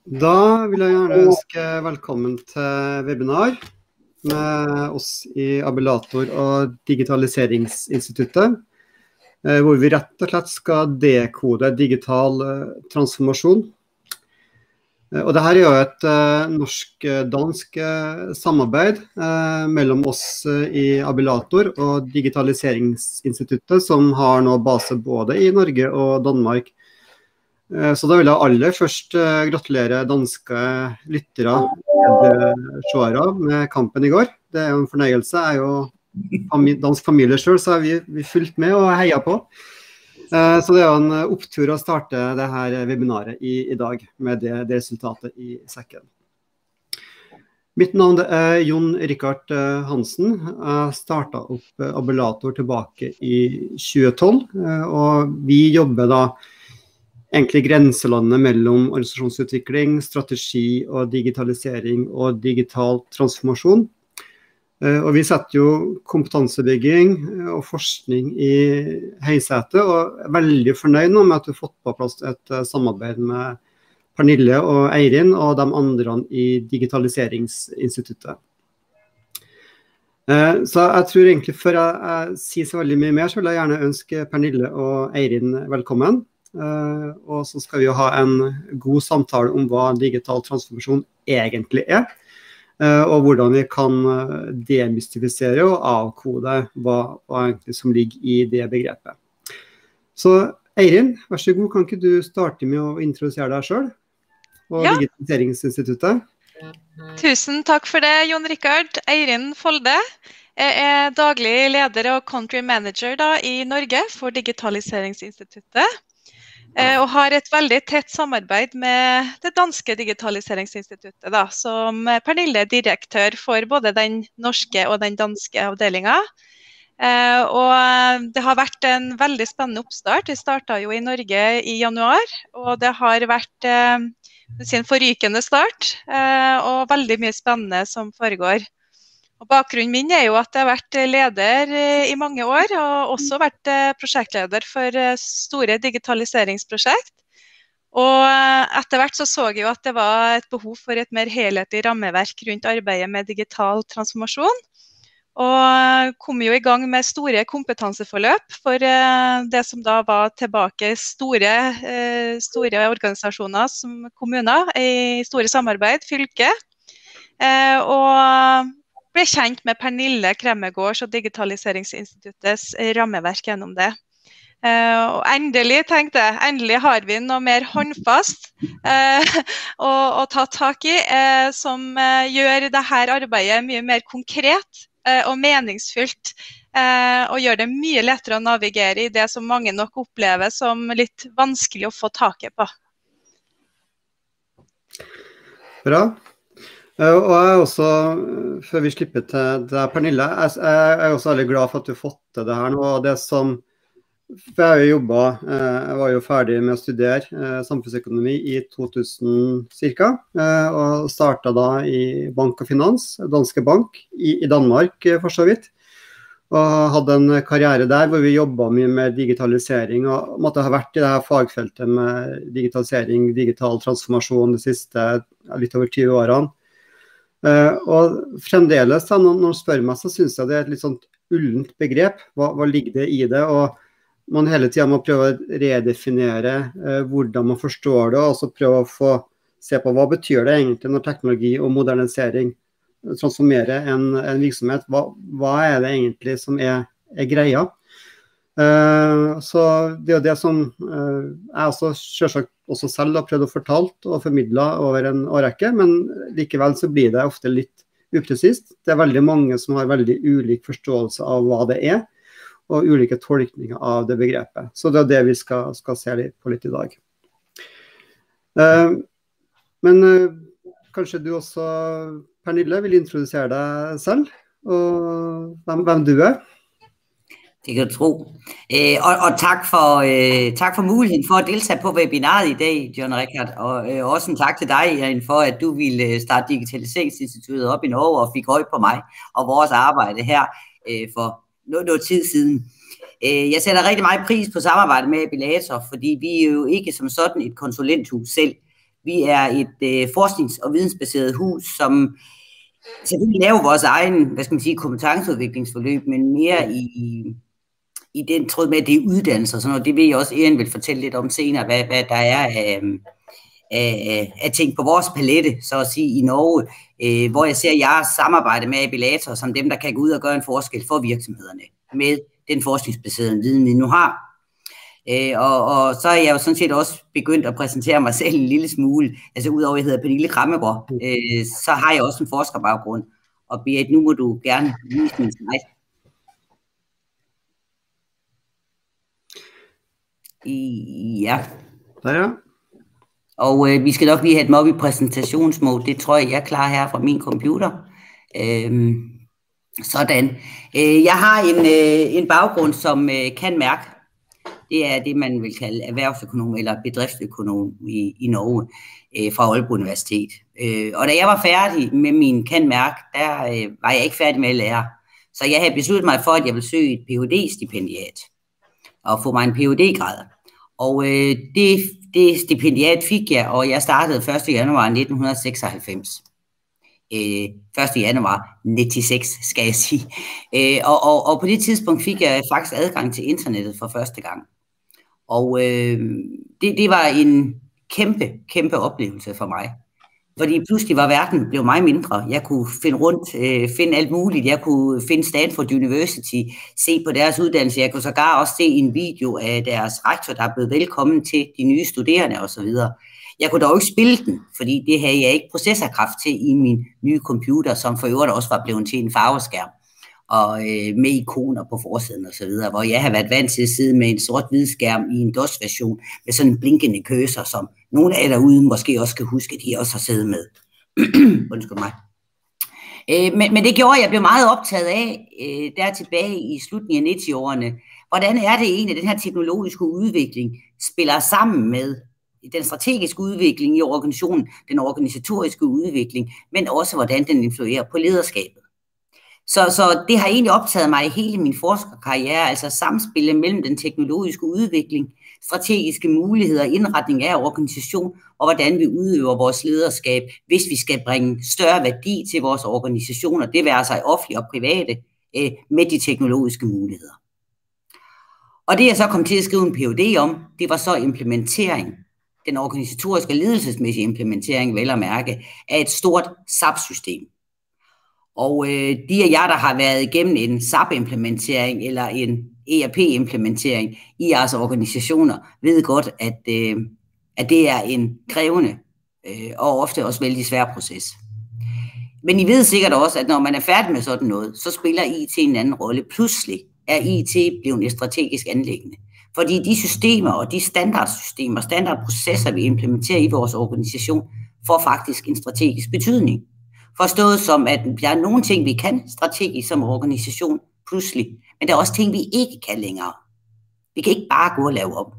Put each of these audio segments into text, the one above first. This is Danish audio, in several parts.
Da vil jeg gjerne ønske velkommen til webinar med oss i Abilator og Digitaliseringsinstituttet, hvor vi rett og slett skal dekode digital transformasjon. Og dette er jo et norsk-dansk samarbeid mellom oss i Abilator og Digitaliseringsinstituttet, som har nå base både i Norge og Danmark. Så da vil jeg aller først gratulere danske lyttere med kampen i går. Det er jo en fornøyelse. Jeg er jo dansk familie selv, så har vi fulgt med og heiet på. Så det er jo en opptur å starte det her webinaret i dag med det resultatet i sekken. Mitt navn er Jon Rikard Hansen. Jeg startet opp Abilator tilbake i 2012, og vi jobber da egentlig grenselandet mellom organisasjonsutvikling, strategi og digitalisering og digital transformasjon. Og vi setter jo kompetansebygging og forskning i høysetet, og er veldig fornøyd nå med at vi har fått på plass et samarbeid med Pernille og Eirin og de andre i Digitaliseringsinstituttet. Så jeg tror egentlig før jeg sier så veldig mye mer, så vil jeg gjerne ønske Pernille og Eirin velkommen. Og så skal vi jo ha en god samtale om hva digital transformasjon egentlig er, og hvordan vi kan demystifisere og avkode hva egentlig som ligger i det begrepet. Så Eirin, vær så god, kan ikke du starte med å introdusere deg selv og Digitaliseringsinstituttet? Tusen takk for det, Jon Rikard. Eirin Folde. Jeg er daglig leder og country manager i Norge for Digitaliseringsinstituttet. Og har et veldig tett samarbeid med det danske Digitaliseringsinstituttet, som Pernille er direktør for både den norske og den danske avdelingen. Og det har vært en veldig spennende oppstart. Vi startet jo i Norge i januar, og det har vært en forrykende start, og veldig mye spennende som foregår. Og bakgrunnen min er jo at jeg har vært leder i mange år, og også vært prosjektleder for store digitaliseringsprosjekt. Og etter hvert så jeg jo at det var et behov for et mer helhetlig rammeverk rundt arbeidet med digital transformasjon. Og kom jo i gang med store kompetanseforløp for det som da var tilbake store organisasjoner som kommuner i store samarbeid, fylke. Og ble kjent med Pernille Kremmegårds og Digitaliseringsinstituttets rammeverk gjennom det. Og endelig tenkte jeg, endelig har vi noe mer håndfast å ta tak i, som gjør dette arbeidet mye mer konkret og meningsfullt, og gjør det mye lettere å navigere i det som mange nok opplever som litt vanskelig å få taket på. Bra. Og jeg er også, før vi slipper til deg, Pernille, jeg er også veldig glad for at du har fått til det her nå. Og det som, for jeg var jo ferdig med å studere samfunnsøkonomi i 2000 cirka, og startet da i Bank og Finans, Danske Bank, i Danmark for så vidt. Og hadde en karriere der hvor vi jobbet mye med digitalisering, og måtte ha vært i det her fagfeltet med digitalisering, digital transformasjon de siste litt over 20 årene. Og fremdeles, når man spør meg, så synes jeg det er et litt sånn ullent begrep. Hva ligger det i det? Og man hele tiden må prøve å redefinere hvordan man forstår det, og så prøve å se på hva betyr det egentlig når teknologi og modernisering transformerer en virksomhet. Hva er det egentlig som er greia? Så det er jo det som jeg også selvsagt også selv har prøvd å fortalt og formidlet over en årrekke, men likevel så blir det ofte litt upresist. Det er veldig mange som har veldig ulik forståelse av hva det er, og ulike tolkninger av det begrepet. Så det er det vi skal se litt på litt i dag. Men kanskje du også, Pernille, vil introdusere deg selv, og hvem du er? Det kan du tro. Og tak for muligheden for at deltage på webinaret i dag, Jon Rikard. Og også en tak til dig, Eirin, for at du ville starte Digitaliseringsinstituttet op i Norge og fik øje på mig og vores arbejde her for noget tid siden. Jeg sætter rigtig meget pris på samarbejdet med Abilator, fordi vi er jo ikke som sådan et konsulenthus selv. Vi er et forsknings- og vidensbaseret hus, som selvfølgelig laver vores egen, kompetenceudviklingsforløb, men mere i den tråd med, at det er uddannelser og sådan noget. Det vil jeg også Erin vil fortælle lidt om senere, hvad der er af ting på vores palette, så at sige, i Norge, hvor jeg ser jeres samarbejde med Abilator som dem, der kan gå ud og gøre en forskel for virksomhederne med den forskningsbaserede viden, vi nu har. Og så er jeg jo sådan set også begyndt at præsentere mig selv en lille smule. Altså udover at jeg hedder Pernille Krammegaard, så har jeg også en forskerbaggrund. Og Berit, nu må du gerne vise min slide. Ja. Der, ja. Og vi skal nok lige have dem op i præsentationsmode. Det tror jeg er klar her fra min computer. Sådan. Jeg har en baggrund som kan mærke. Det er det, man vil kalde erhvervsøkonom eller bedriftsøkonom i Norge fra Aalborg Universitet. Og da jeg var færdig med min kan mærke, der var jeg ikke færdig med at lære. Så jeg havde besluttet mig for, at jeg ville søge et Ph.D.-stipendiat og få mig en Ph.D.-grad. Og det stipendiat fik jeg, og jeg startede 1. januar 1996. 1. januar 96, skal jeg sige. Og på det tidspunkt fik jeg faktisk adgang til internettet for første gang. Og det var en kæmpe oplevelse for mig. Fordi pludselig var verden blev meget mindre. Jeg kunne finde rundt, finde alt muligt. Jeg kunne finde Stanford University, se på deres uddannelse. Jeg kunne sågar også se en video af deres rektor, der er blevet velkommen til de nye studerende osv. Jeg kunne dog ikke spille den, fordi det havde jeg ikke processorkraft til i min nye computer, som for øvrigt også var blevet til en farveskærm. Og med ikoner på forsiden og så videre, hvor jeg har været vant til at sidde med en sort-hvid skærm i en DOS-version med sådan en blinkende cursor, som nogle af jer derude måske også kan huske, at de også har siddet med. Undskyld mig. Men det gjorde, at jeg blev meget optaget af, der tilbage i slutningen af 90'erne. Hvordan er det egentlig, at den her teknologiske udvikling spiller sammen med den strategiske udvikling i organisationen, den organisatoriske udvikling, men også hvordan den influerer på lederskabet. Så det har egentlig optaget mig i hele min forskerkarriere, altså samspillet mellem den teknologiske udvikling, strategiske muligheder, indretning af organisation, og hvordan vi udøver vores lederskab, hvis vi skal bringe større værdi til vores organisationer, det vil altså offentlige og private, med de teknologiske muligheder. Og det jeg så kom til at skrive en Ph.D. om, det var så implementering, den organisatoriske ledelsesmæssige implementering, vel at mærke, af et stort SAP-system. Og de af jer, der har været igennem en SAP-implementering eller en ERP-implementering i jeres organisationer, ved godt, at det er en krævende og ofte også vældig svær proces. Men I ved sikkert også, at når man er færdig med sådan noget, så spiller IT en anden rolle. Pludselig er IT blevet et strategisk anliggende. Fordi de systemer og de standardsystemer, standardprocesser, vi implementerer i vores organisation, får faktisk en strategisk betydning. Forstået som, at der er nogle ting, vi kan strategisk som organisation pludselig, men der er også ting, vi ikke kan længere. Vi kan ikke bare gå og lave om.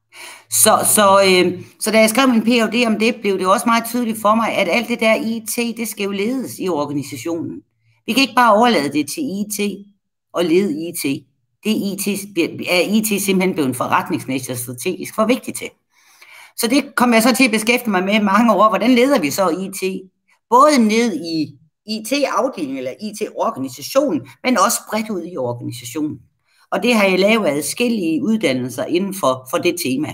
Så da jeg skrev min Ph.D. om det, blev det også meget tydeligt for mig, at alt det der IT, det skal jo ledes i organisationen. Vi kan ikke bare overlade det til IT og lede IT. Det er IT simpelthen blevet forretningsmæssigt og strategisk for vigtigt til. Så det kom jeg så til at beskæftige mig med mange år. Hvordan leder vi så IT? Både ned i IT-afdelingen eller IT-organisationen, men også bredt ud i organisationen. Og det har jeg lavet adskillige uddannelser inden for det tema.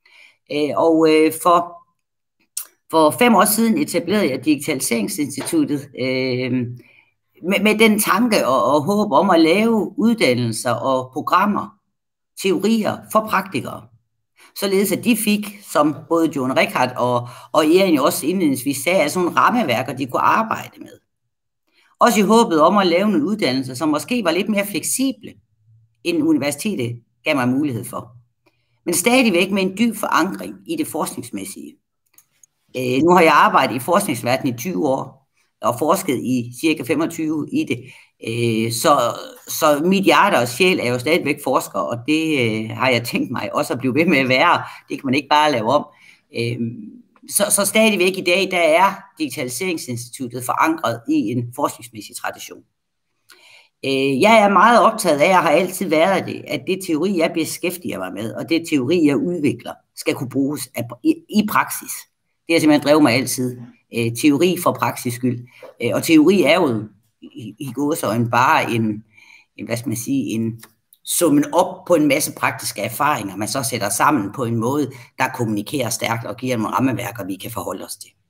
For 5 år siden etablerede jeg Digitaliseringsinstituttet med den tanke og håb om at lave uddannelser og programmer, teorier for praktikere. Således at de fik, som både Jon Richard og Erin også indledningsvis sagde, altså nogle rammeværker, de kunne arbejde med. Også i håbet om at lave nogle uddannelser, som måske var lidt mere fleksible, end universitetet gav mig mulighed for. Men stadigvæk med en dyb forankring i det forskningsmæssige. Nu har jeg arbejdet i forskningsverdenen i 20 år, og forsket i cirka 25 i det. Så mit hjerte og sjæl er jo stadigvæk forsker, og det har jeg tænkt mig også at blive ved med at være. Det kan man ikke bare lave om. Så stadigvæk i dag, der er Digitaliseringsinstituttet forankret i en forskningsmæssig tradition. Jeg er meget optaget af, og har altid været det, at det teori, jeg beskæftiger mig med, og det teori, jeg udvikler, skal kunne bruges i praksis. Det har simpelthen drevet mig altid. Teori for praksis skyld. Og teori er jo i gåseøjne bare en summen op på en masse praktiske erfaringer, man så sætter sammen på en måde, der kommunikerer stærkt og giver nogle rammeværker, vi kan forholde os til.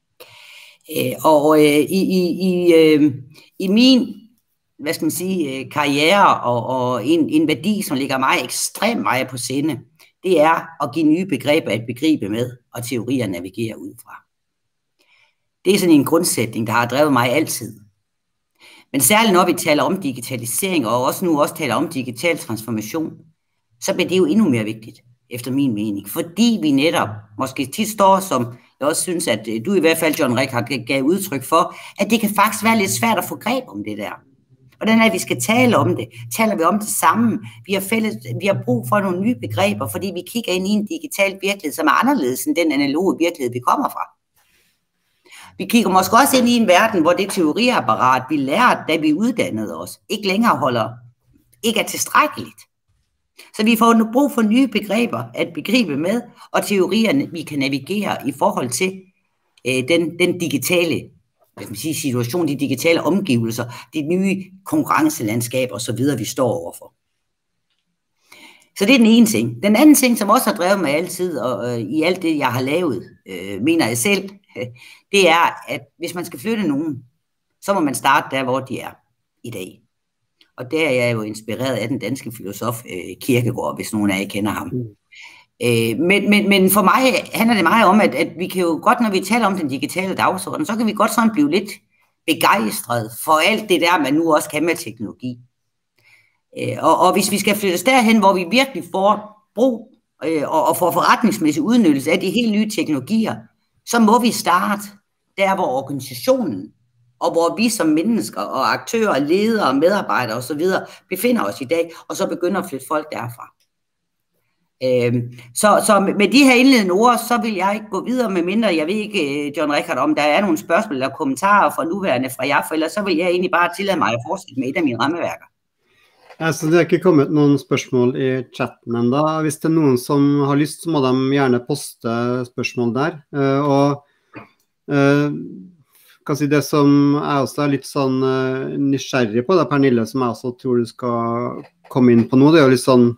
I min karriere og en værdi, som ligger mig ekstremt meget på sinde, det er at give nye begreber at begribe med, og teorier navigere ud fra. Det er sådan en grundsætning, der har drevet mig altid. Men særligt når vi taler om digitalisering, og også nu taler om digital transformation, så bliver det jo endnu mere vigtigt, efter min mening. Fordi vi netop måske tit står, som jeg også synes, at du i hvert fald, John Richard, gav udtryk for, at det kan faktisk være lidt svært at få greb om det der. Hvordan er det, vi skal tale om det? Taler vi om det samme? Vi har brug for nogle nye begreber, fordi vi kigger ind i en digital virkelighed, som er anderledes end den analoge virkelighed, vi kommer fra. Vi kigger måske også ind i en verden, hvor det teoriapparat, vi lærte, da vi uddannede os, ikke længere ikke er tilstrækkeligt. Så vi får brug for nye begreber at begribe med, og teorierne, vi kan navigere i forhold til den digitale situation, de digitale omgivelser, de nye konkurrencelandskaber osv., vi står overfor. Så det er den ene ting. Den anden ting, som også har drevet mig altid, og i alt det, jeg har lavet, mener jeg selv, det er, at hvis man skal flytte nogen, så må man starte der, hvor de er i dag. Og der er jeg jo inspireret af den danske filosof Kierkegaard, hvis nogen af jer kender ham. Men for mig handler det meget om, at vi kan jo godt, når vi taler om den digitale dagsorden, så kan vi godt sådan blive lidt begejstret for alt det der, man nu også kan med teknologi. Og hvis vi skal flyttes derhen, hvor vi virkelig får brug og får forretningsmæssig udnyttelse af de helt nye teknologier, så må vi starte der, hvor organisationen, og hvor vi som mennesker og aktører, ledere, medarbejdere osv. befinder os i dag, og så begynder at flytte folk derfra. Så med de her indledende ord, så vil jeg ikke gå videre, med mindre jeg ved ikke, John Richard, om der er nogle spørgsmål eller kommentarer fra nuværende fra jer, for ellers så vil jeg egentlig bare tillade mig at fortsætte med et af mine rammeværker. Altså, det er ikke kommet noen spørsmål i chatten enda. Hvis det er noen som har lyst, så må de gjerne poste spørsmål der. Kan si det som jeg også litt sånn nysgjerrig på, det Pernille, som jeg også tror du skal komme inn på nå, det er jo litt sånn,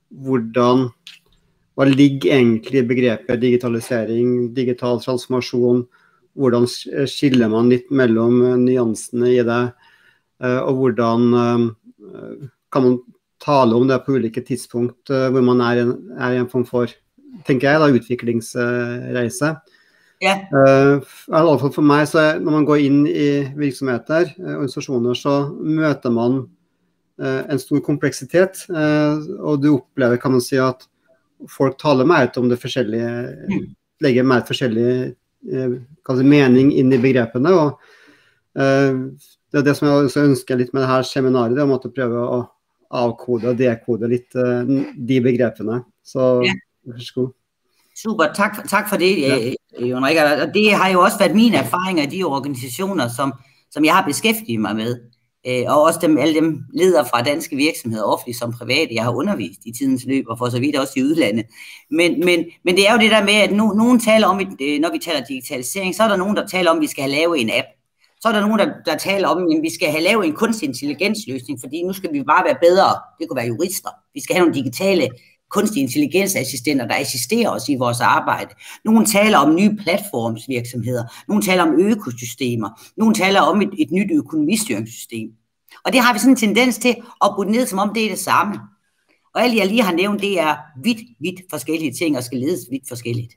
hva ligger egentlig i begrepet digitalisering, digital transformasjon, hvordan skiller man litt mellom nyansene i det, og hvordan kan man tale om det på ulike tidspunkt hvor man er i en form for, tenker jeg da, utviklingsreise. I alle fall for meg, så når man går inn i virksomheter, organisasjoner, så møter man en stor kompleksitet, og du opplever, kan man si, at folk taler mer om det forskjellige, legger mer forskjellig mening inn i begrepene, og det er det som jeg også ønsker litt med det her seminaret, det er å måtte prøve å avkode og dekode litt de begrepene. Så vær så god. Super, tak for det, Jon Richard. Og det har jo også været mine erfaringer i de organisationer, som jeg har beskæftiget mig med. Og også alle dem ledere fra danske virksomheder, offentlige som private, jeg har undervist i tidens løb, og for så vidt også i udlandet. Men det er jo det der med, at nogen taler om, når vi taler digitalisering, så er der nogen, der taler om, at vi skal have lavet en app. Så er der nogen, der taler om, at vi skal have lavet en kunstig intelligensløsning, fordi nu skal vi bare være bedre. Det kunne være jurister. Vi skal have nogle digitale kunstig intelligensassistenter, der assisterer os i vores arbejde. Nogle taler om nye platformsvirksomheder. Nogle taler om økosystemer. Nogle taler om et nyt økonomistyringssystem. Og det har vi sådan en tendens til at putte ned, som om det er det samme. Og alt jeg lige har nævnt, det er vidt forskellige ting, og skal ledes vidt forskelligt.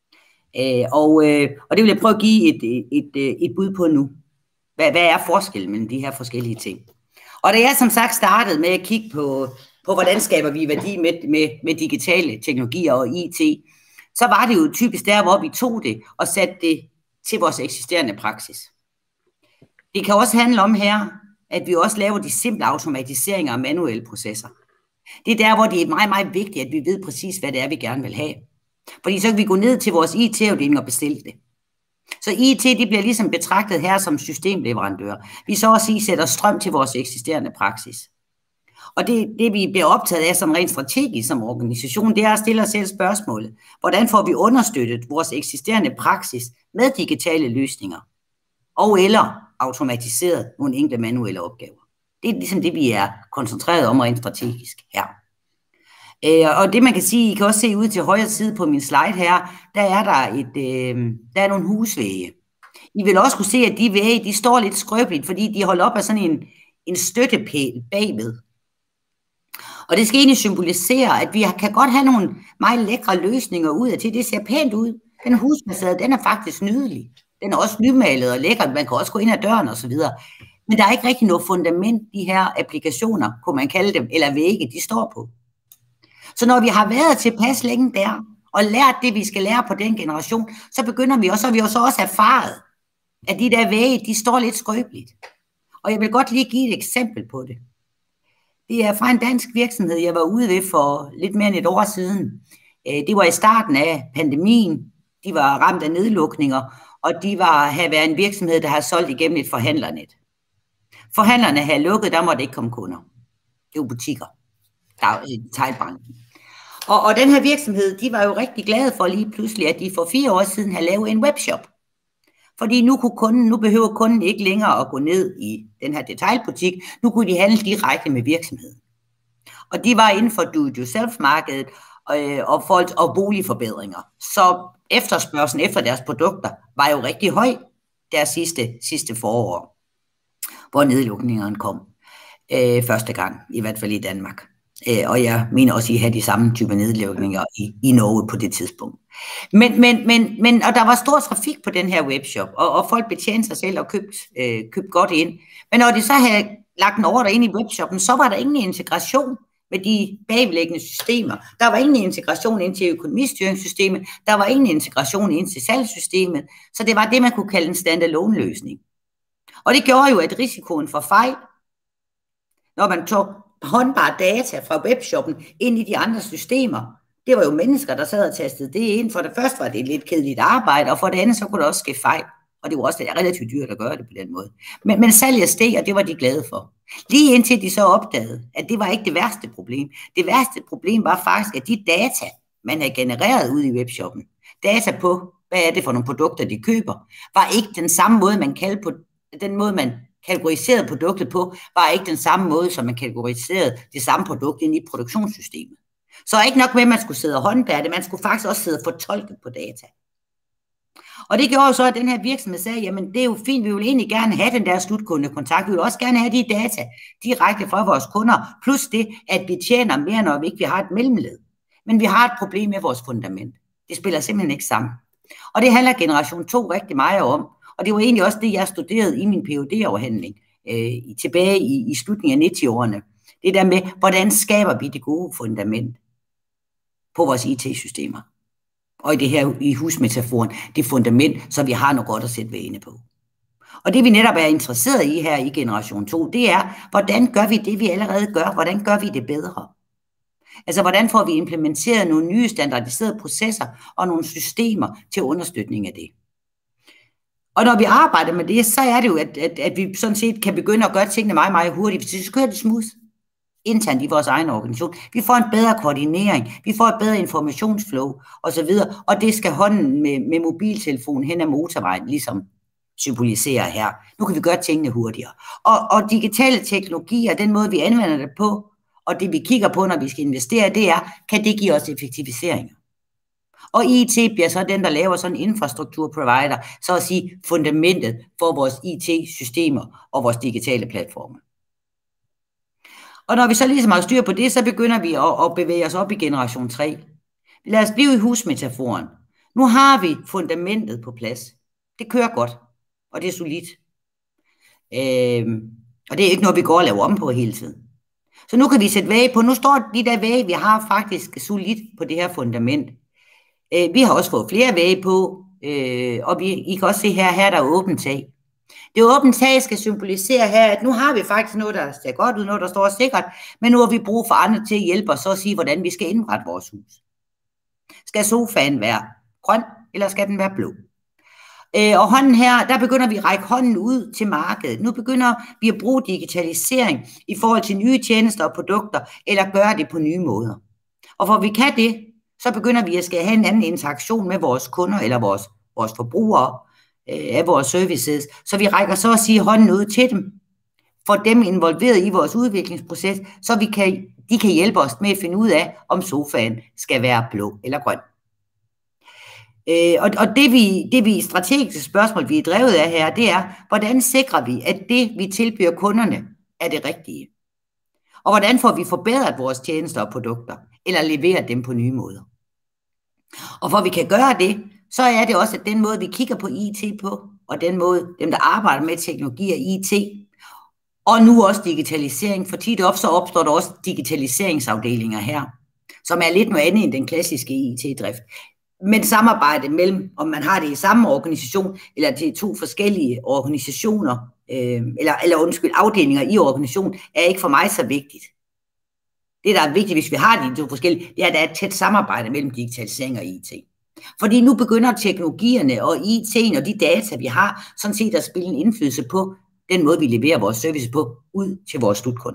Og det vil jeg prøve at give et bud på nu. Hvad er forskellen mellem de her forskellige ting? Og da jeg som sagt startede med at kigge på hvordan skaber vi værdi med digitale teknologier og IT, så var det jo typisk der, hvor vi tog det og satte det til vores eksisterende praksis. Det kan også handle om her, at vi også laver de simple automatiseringer og manuelle processer. Det er der, hvor det er meget, meget vigtigt, at vi ved præcis, hvad det er, vi gerne vil have. Fordi så kan vi gå ned til vores IT-afdeling og bestille det. Så IT, det bliver ligesom betragtet her som systemleverandør. Vi så også sætter strøm til vores eksisterende praksis. Og det vi bliver optaget af som rent strategisk som organisation, det er at stille os selv spørgsmålet, hvordan får vi understøttet vores eksisterende praksis med digitale løsninger, og eller automatiseret nogle enkelte manuelle opgaver. Det er ligesom det, vi er koncentreret om rent strategisk her. Og det man kan sige, I kan også se ud til højre side på min slide her, der er nogle husvægge. I vil også kunne se, at de vægge, de står lidt skrøbeligt, fordi de holder op af sådan en støttepæl bagved. Og det skal egentlig symbolisere, at vi kan godt have nogle meget lækre løsninger ud af til. Det ser pænt ud. Den husfacade, den er faktisk nydelig. Den er også nymalet og lækker. Man kan også gå ind ad døren og så videre. Men der er ikke rigtig noget fundament, de her applikationer, kunne man kalde dem, eller vægge, de står på. Så når vi har været tilpas længe der, og lært det, vi skal lære på den generation, så begynder vi også, og vi har så også erfaret, at de der vægge, de står lidt skrøbeligt. Og jeg vil godt lige give et eksempel på det. Det er fra en dansk virksomhed, jeg var ude ved for lidt mere end et år siden. Det var i starten af pandemien. De var ramt af nedlukninger, og de havde været en virksomhed, der havde solgt igennem et forhandlernet. Forhandlerne havde lukket, der måtte ikke komme kunder. Det var butikker. Der var detailbranchen. Og den her virksomhed, de var jo rigtig glade for lige pludselig, at de for 4 år siden havde lavet en webshop. Fordi nu behøver kunden ikke længere at gå ned i den her detailbutik. Nu kunne de handle direkte med virksomheden. Og de var inden for do-it-yourself-markedet og boligforbedringer. Så efterspørgselen efter deres produkter var jo rigtig høj der sidste forår, hvor nedlukningerne kom første gang, i hvert fald i Danmark. Og jeg mener også, at I havde de samme typer nedlukninger i Norge på det tidspunkt. Men og der var stor trafik på den her webshop, og folk betjente sig selv og købte godt ind. Men når de så havde lagt en ordre ind i webshoppen, så var der ingen integration med de bagvedliggende systemer. Der var ingen integration ind til økonomistyringssystemet, der var ingen integration ind til salgssystemet, så det var det, man kunne kalde en standalone løsning. Og det gjorde jo, at risikoen for fejl, når man tog håndbare data fra webshoppen ind i de andre systemer, det var jo mennesker, der sad og tastede det ind. For det første var det et lidt kedeligt arbejde, og for det andet så kunne der også ske fejl. Og det var også relativt dyrt at gøre det på den måde. Men salget steg, og det var de glade for. Lige indtil de så opdagede, at det var ikke det værste problem. Det værste problem var faktisk, at de data, man havde genereret ud i webshoppen, data på, hvad er det for nogle produkter, de køber, var ikke den samme måde, man kategoriserede produktet på, var ikke den samme måde, som man kategoriserede det samme produkt ind i produktionssystemet. Så ikke nok med, at man skulle sidde og håndbære det, man skulle faktisk også sidde og fortolke på data. Og det gjorde jo så, at den her virksomhed sagde, jamen det er jo fint, vi vil egentlig gerne have den der slutkundekontakt, vi vil også gerne have de data direkte fra vores kunder, plus det, at vi tjener mere, når vi ikke har et mellemled. Men vi har et problem med vores fundament. Det spiller simpelthen ikke sammen. Og det handler generation 2 rigtig meget om, og det var egentlig også det, jeg studerede i min Ph.D.-afhandling tilbage i slutningen af 90'erne. Det der med, hvordan skaber vi det gode fundament på vores IT-systemer. Og i det her i husmetaforen, det fundament, så vi har noget godt at sætte vægene på. Og det vi netop er interesseret i her i generation 2, det er, hvordan gør vi det, vi allerede gør? Hvordan gør vi det bedre? Altså, hvordan får vi implementeret nogle nye standardiserede processer og nogle systemer til understøtning af det? Og når vi arbejder med det, så er det jo, at vi sådan set kan begynde at gøre tingene meget, meget hurtigt. Hvis vi kører det smooth internt i vores egen organisation, vi får en bedre koordinering, vi får et bedre informationsflow osv., og det skal hånden med mobiltelefonen hen ad motorvejen ligesom symbolisere her. Nu kan vi gøre tingene hurtigere. Og digitale teknologier, den måde vi anvender det på, og det vi kigger på, når vi skal investere, det er, kan det give os effektiviseringer? Og IT bliver så den, der laver sådan en infrastrukturprovider, så at sige fundamentet for vores IT-systemer og vores digitale platforme. Og når vi så ligesom har styr på det, så begynder vi at bevæge os op i generation 3. Lad os blive i husmetaforen. Nu har vi fundamentet på plads. Det kører godt, og det er solidt. Og det er ikke noget, vi går og laver om på hele tiden. Så nu kan vi sætte vægge på. Nu står de der vægge, vi har faktisk solidt på det her fundament. Vi har også fået flere vægge på, og I kan også se her der er åbent tag. Det åbent tag skal symbolisere her, at nu har vi faktisk noget, der ser godt ud, noget, der står sikkert, men nu har vi brug for andre til at hjælpe os så at sige, hvordan vi skal indrette vores hus. Skal sofaen være grøn, eller skal den være blå? Og hånden her, der begynder vi at række hånden ud til markedet. Nu begynder vi at bruge digitalisering i forhold til nye tjenester og produkter, eller gøre det på nye måder. Og for vi kan det, så begynder vi at skal have en anden interaktion med vores kunder eller vores forbrugere af vores services. Så vi rækker så at sige hånden ud til dem, for dem involveret i vores udviklingsproces, så de kan hjælpe os med at finde ud af, om sofaen skal være blå eller grøn. Og det strategiske spørgsmål, vi er drevet af her, det er, hvordan sikrer vi, at det, vi tilbyder kunderne, er det rigtige? Og hvordan får vi forbedret vores tjenester og produkter, eller leveret dem på nye måder? Og for at vi kan gøre det, så er det også, at den måde, vi kigger på IT på, og den måde, dem der arbejder med teknologi og IT, og nu også digitalisering, for tit op, så opstår der også digitaliseringsafdelinger her, som er lidt noget andet end den klassiske IT-drift. Men samarbejde mellem, om man har det i samme organisation, eller det er to forskellige organisationer, afdelinger i organisationen, er ikke for mig så vigtigt. Det, der er vigtigt, hvis vi har de to forskellige, det er, at der er et tæt samarbejde mellem digitalisering og IT. Fordi nu begynder teknologierne og IT'en og de data, vi har, sådan set at spille en indflydelse på den måde, vi leverer vores service på ud til vores slutkunder.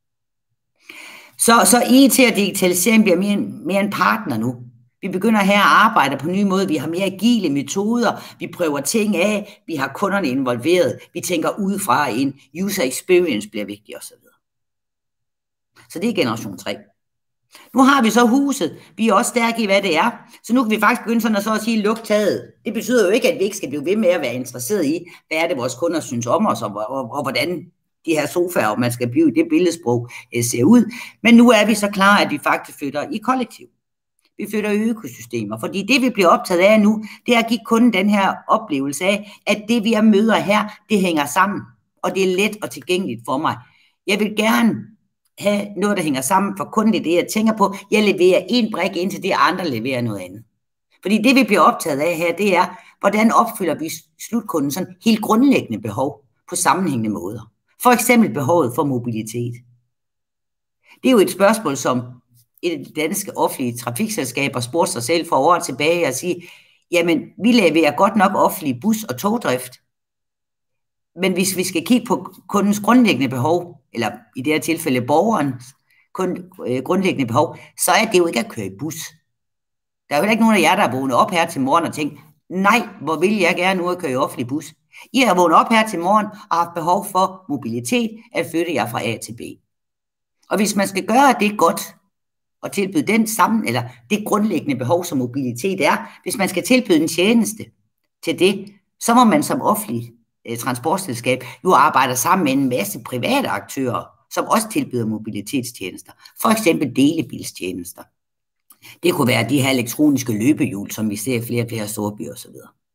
Så IT og digitalisering bliver mere en partner nu. Vi begynder her at arbejde på nye måder. Vi har mere agile metoder. Vi prøver ting af. Vi har kunderne involveret. Vi tænker udefra ind. User experience bliver vigtig osv. Så det er generation 3. Nu har vi så huset. Vi er også stærke i, hvad det er. Så nu kan vi faktisk begynde sådan at så at sige lukke taget. Det betyder jo ikke, at vi ikke skal blive ved med at være interesseret i, hvad er det, vores kunder synes om os, og hvordan de her sofaer, og man skal blive i det billedsprog, ser ud. Men nu er vi så klar, at vi faktisk flytter i kollektiv. Vi flytter i økosystemer, fordi det, vi bliver optaget af nu, det er at give kunden den her oplevelse af, at det, vi møder her, det hænger sammen, og det er let og tilgængeligt for mig. Jeg vil gerne have noget, der hænger sammen for kunden, det er det, jeg tænker på. Jeg leverer en brik ind til det, andre leverer noget andet. Fordi det, vi bliver optaget af her, det er, hvordan opfylder vi slutkunden sådan helt grundlæggende behov på sammenhængende måder. For eksempel behovet for mobilitet. Det er jo et spørgsmål, som et af de danske offentlige trafikselskaber spurgte sig selv for år tilbage og sige, jamen, vi leverer godt nok offentlig bus- og togdrift, men hvis vi skal kigge på kundens grundlæggende behov, eller i det her tilfælde borgerens grundlæggende behov, så er det jo ikke at køre i bus. Der er jo ikke nogen af jer, der er vågnet op her til morgen og tænkt, nej, hvor vil jeg gerne nu at køre i offentlig bus. I har vågnet op her til morgen og haft behov for mobilitet, at flytte jer fra A til B. Og hvis man skal gøre det godt, og tilbyde den sammen, eller det grundlæggende behov, som mobilitet er, hvis man skal tilbyde en tjeneste til det, så må man som offentlig transportselskab jo arbejde sammen med en masse private aktører, som også tilbyder mobilitetstjenester. For eksempel delebilstjenester. Det kunne være de her elektroniske løbehjul, som vi ser i flere og flere storbyer osv.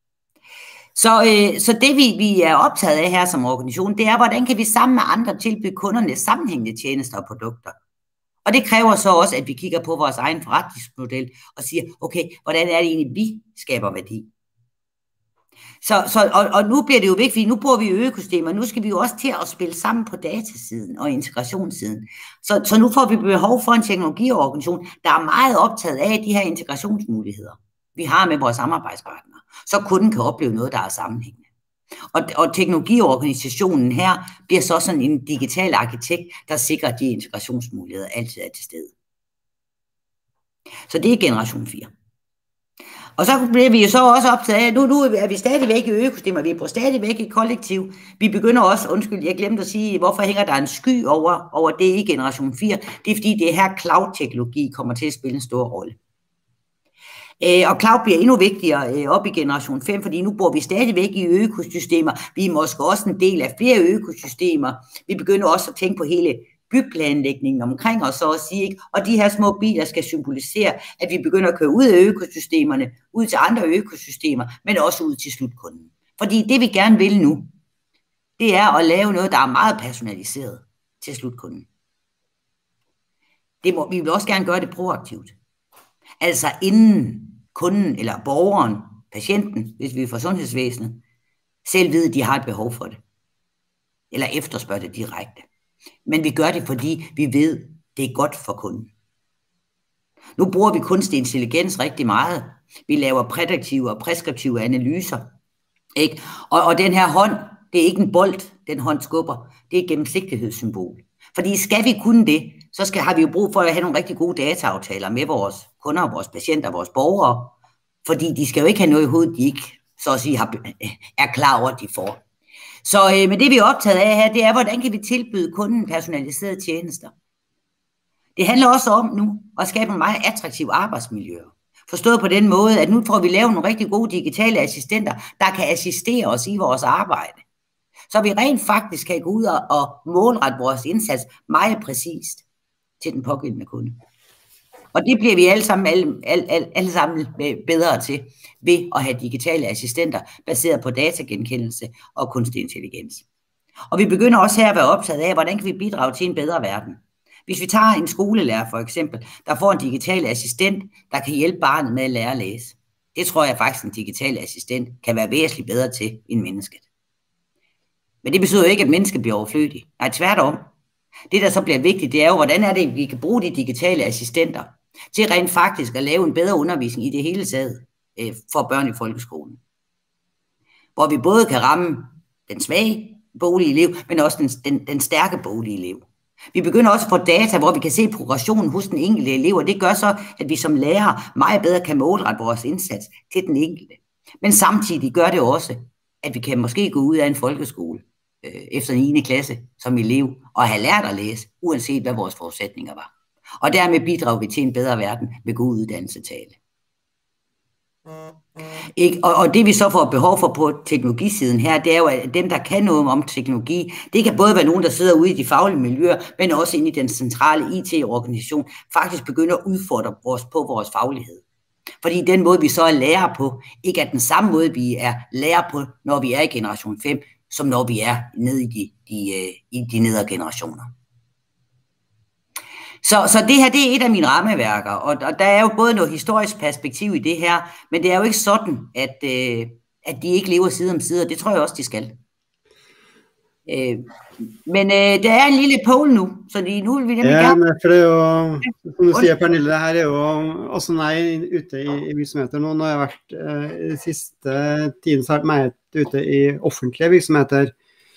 Så det vi er optaget af her som organisation, det er, hvordan kan vi sammen med andre tilbyde kunderne sammenhængende tjenester og produkter. Og det kræver så også, at vi kigger på vores egen forretningsmodel og siger, okay, hvordan er det egentlig, vi skaber værdi? Og nu bliver det jo vigtigt, fordi nu bruger vi økosystemer, nu skal vi jo også til at spille sammen på datasiden og integrationssiden. Så nu får vi behov for en teknologiorganisation, der er meget optaget af de her integrationsmuligheder, vi har med vores samarbejdspartnere, så kunden kan opleve noget, der er sammenhængende. Og teknologiorganisationen her bliver så sådan en digital arkitekt, der sikrer, at de integrationsmuligheder altid er til stede. Så det er generation 4. Og så bliver vi jo så også optaget af, nu er vi stadigvæk i økosystemer, vi er stadigvæk i kollektiv. Vi begynder også, jeg glemte at sige, hvorfor hænger der en sky over det i generation 4. Det er fordi, det her cloud-teknologi kommer til at spille en stor rolle. Og cloud bliver endnu vigtigere op i generation 5, fordi nu bor vi stadigvæk i økosystemer. Vi er måske også en del af flere økosystemer. Vi begynder også at tænke på hele byplanlægningen omkring os, så at sige, ikke? Og de her små biler skal symbolisere, at vi begynder at køre ud af økosystemerne, ud til andre økosystemer, men også ud til slutkunden. Fordi det vi gerne vil nu, det er at lave noget, der er meget personaliseret til slutkunden. Vi vil også gerne gøre det proaktivt. Altså inden kunden eller borgeren, patienten, hvis vi er fra sundhedsvæsenet, selv ved, at de har et behov for det. Eller efterspørger det direkte. Men vi gør det, fordi vi ved, det er godt for kunden. Nu bruger vi kunstig intelligens rigtig meget. Vi laver prædiktive og preskriptive analyser. Ikke? Og den her hånd, det er ikke en bold, den hånd skubber. Det er et gennemsigtighedssymbol. Fordi skal vi kunne det, så har vi jo brug for at have nogle rigtig gode dataaftaler med vores kunder, vores patienter, vores borgere. Fordi de skal jo ikke have noget i hovedet, de ikke så at sige er klar over, at de får. Så men det vi er optaget af her, det er, hvordan kan vi tilbyde kunden personaliserede tjenester. Det handler også om nu at skabe nogle meget attraktive arbejdsmiljøer. Forstået på den måde, at nu får vi lavet nogle rigtig gode digitale assistenter, der kan assistere os i vores arbejde. Så vi rent faktisk kan gå ud og målrette vores indsats meget præcist til den pågældende kunde. Og det bliver vi alle sammen bedre til ved at have digitale assistenter baseret på datagenkendelse og kunstig intelligens. Og vi begynder også her at være optaget af, hvordan kan vi bidrage til en bedre verden. Hvis vi tager en skolelærer for eksempel, der får en digital assistent, der kan hjælpe barnet med at lære at læse. Det tror jeg faktisk, en digital assistent kan være væsentligt bedre til end mennesket. Men det betyder jo ikke, at mennesket bliver overflødigt. Nej, tværtom. Det, der så bliver vigtigt, det er jo, hvordan er det, vi kan bruge de digitale assistenter til rent faktisk at lave en bedre undervisning i det hele taget for børn i folkeskolen. Hvor vi både kan ramme den svage boglige elev, men også den stærke boglige elev. Vi begynder også at få data, hvor vi kan se progressionen hos den enkelte elev, og det gør så, at vi som lærer meget bedre kan målrette vores indsats til den enkelte. Men samtidig gør det også, at vi kan måske gå ud af en folkeskole efter 9. klasse som elev og have lært at læse, uanset hvad vores forudsætninger var. Og dermed bidrager vi til en bedre verden med god uddannelse til alle. Og det vi så får behov for på teknologisiden her, det er jo, at dem der kan noget om teknologi, det kan både være nogen der sidder ude i de faglige miljøer, men også inde i den centrale IT-organisation, faktisk begynder at udfordre vores faglighed. Fordi den måde vi så er lærer på, ikke er den samme måde vi er lærer på, når vi er i generation 5, som når vi er nede i de nedre generationer. Så det her, det er et af mine rammeværker, og der er jo både noget historisk perspektiv i det her, men det er jo ikke sådan, at de ikke lever side om side, og det tror jeg også, de skal. Men der er en lille poll nu, så nu vil vi nemlig gerne... Ja, for det er jo, som du sier, Pernille, det her er jo også nei ute i virksomheter nå. Nå har jeg vært i siste tiden så har jeg vært meget ute i offentlige virksomheter,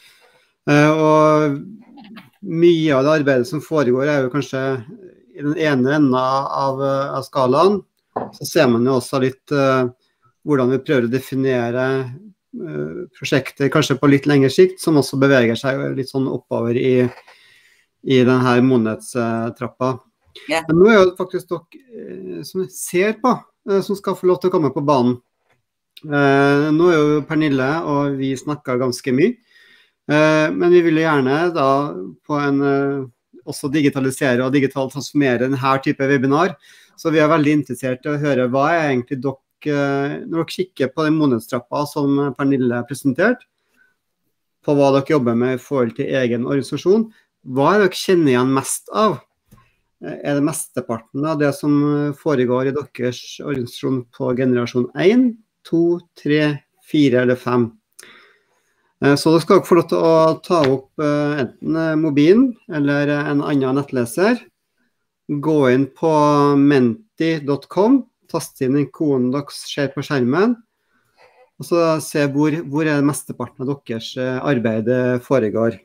og mye av det arbeidet som foregår er jo kanskje i den ene enden av skalaen. Så ser man jo også litt hvordan vi prøver å definere prosjekter kanskje på litt lengre sikt, som også beveger seg litt sånn oppover i denne modenhetstrappa. Yeah. Men nå er jo faktisk dere som ser på, som skal få lov til å komme på banen. Nå er jo Pernille og vi snakket ganske mye. Men vi vil gjerne da på også digitalisere og digitalt transformere denne type webinar, så vi er veldig interessert i å høre hva er egentlig dere, når dere kikker på den modenhetstrappa som Pernille presenterte, på hva dere jobber med i forhold til egen organisasjon, hva er dere kjenner igjen mest av? Er det mesteparten av det som foregår i deres organisasjon på generasjon 1, 2, 3, 4 eller 5? Så da skal dere få lov til å ta opp enten mobilen eller en annen nettleser. Gå inn på menti.com, taste inn den koden dere ser på skjermen, og så se hvor er det mesteparten av deres arbeid foregår.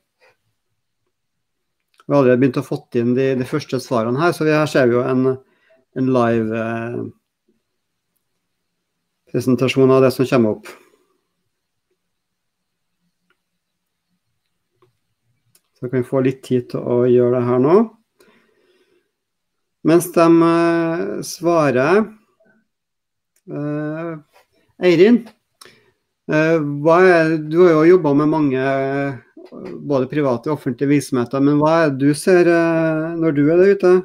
Vi har allerede begynt å fått inn de første svarene her, så her ser vi jo en live presentasjon av det som kommer opp. Så kan vi få litt tid til å gjøre det her nå. Mens de svarer, Eirin, du har jo jobbet med mange, både private og offentlige virksomheter, men hva er det du ser når du er der ute?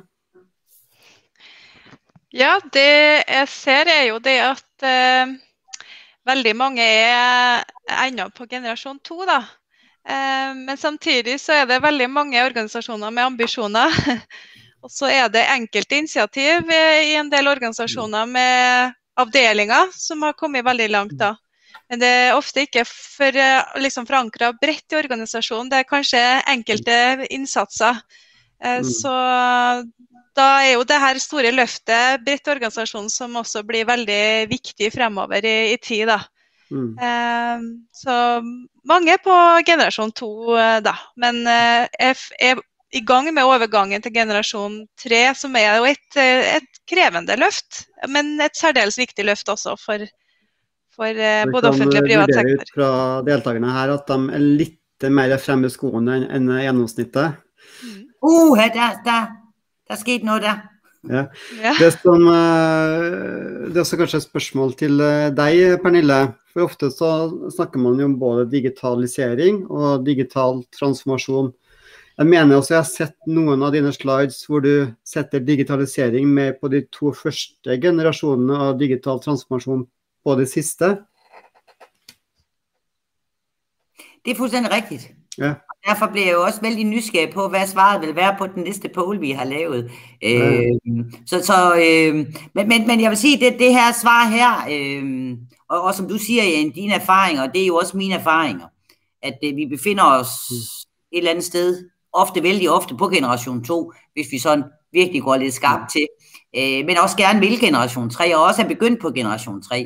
Ja, det jeg ser er jo det at veldig mange er ennå på generasjon 2 da. Men samtidig så er det veldig mange organisasjoner med ambisjoner, og så er det enkelte initiativ i en del organisasjoner med avdelinger som har kommet veldig langt da. Men det er ofte ikke liksom forankret bredt i organisasjonen, det er kanskje enkelte innsatser. Så da er jo det her store løftet bredt i organisasjonen som også blir veldig viktig fremover i tid da. Så mange på generasjon 2 da, men jeg er i gang med overgangen til generasjon 3, som er jo et krevende løft, men et særdeles viktig løft også for både offentlig og privat sektor. Vi kan vurdere ut fra deltakerne her at de er litt mer fremme i skoene enn gjennomsnittet. Der skete noe der. Ja. Det er også kanskje et spørsmål til deg, Pernille. For ofte så snakker man jo om både digitalisering og digital transformasjon. Jeg mener også jeg har sett noen av dine slides hvor du setter digitalisering med på de 2 første generasjonene av digital transformasjon på de siste. Det er fuldstændig rigtigt. Ja. Derfor bliver jeg jo også vældig nysgerrig på, hvad svaret vil være på den næste poll, vi har lavet. Men jeg vil sige, det her svar her, og som du siger, Jan, dine erfaringer, det er jo også mine erfaringer, at vi befinder os et eller andet sted, vældig ofte på generation 2, hvis vi sådan virkelig går lidt skarpt til, men også gerne vil generation 3, og også er begyndt på generation 3.